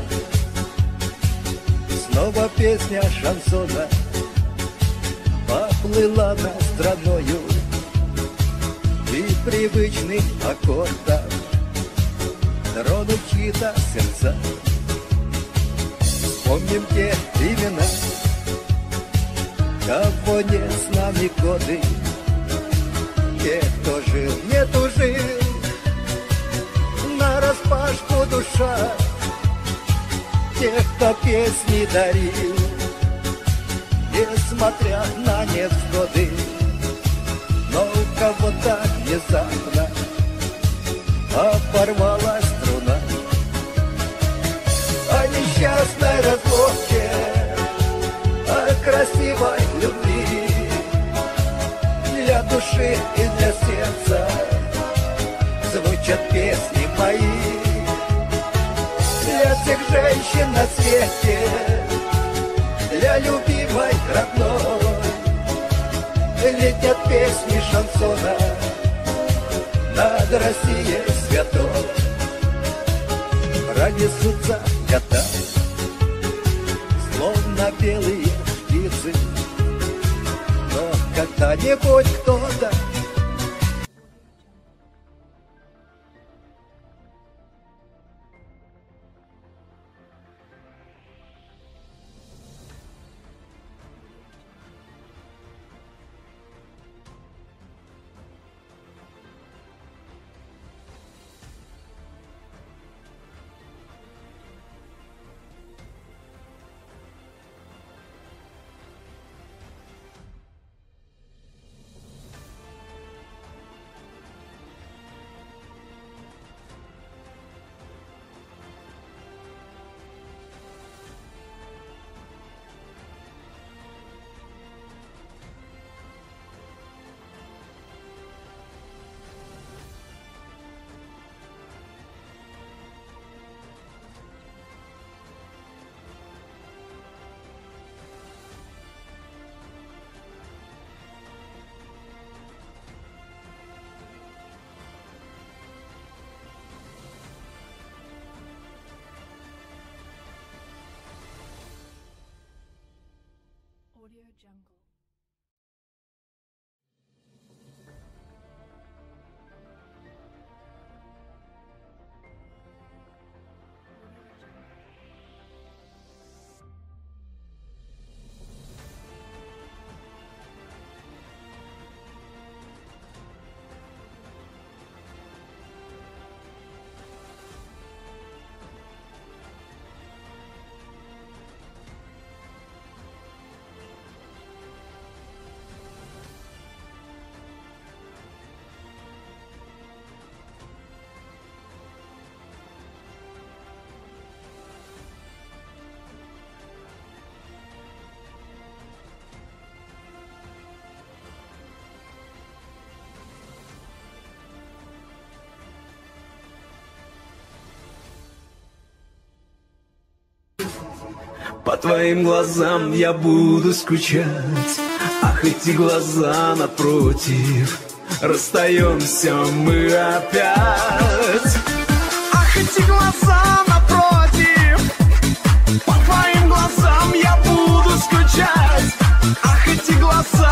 Снова песня шансона поплыла над страною, и привычных аккордов тронут чьи-то сердца. Помним те времена, кого нет с нами годы, тех, кто жил, не тужил, нараспашку душа, тех, кто песни дарил, несмотря на невзгоды. Но у кого так внезапно оборвалась струна, о несчастной разлуке, о красивой любви, для души и для сердца звучат песни мои. Для всех женщин на свете, для любимой родной, летят песни шансона над Россией святой. Пронесутся года, словно белые птицы, но когда-нибудь кто-то По твоим глазам я буду скучать. Ах, Ах, эти глаза напротив, расстаемся мы опять. Ах, эти глаза напротив, по твоим глазам я буду скучать. Ах, эти глаза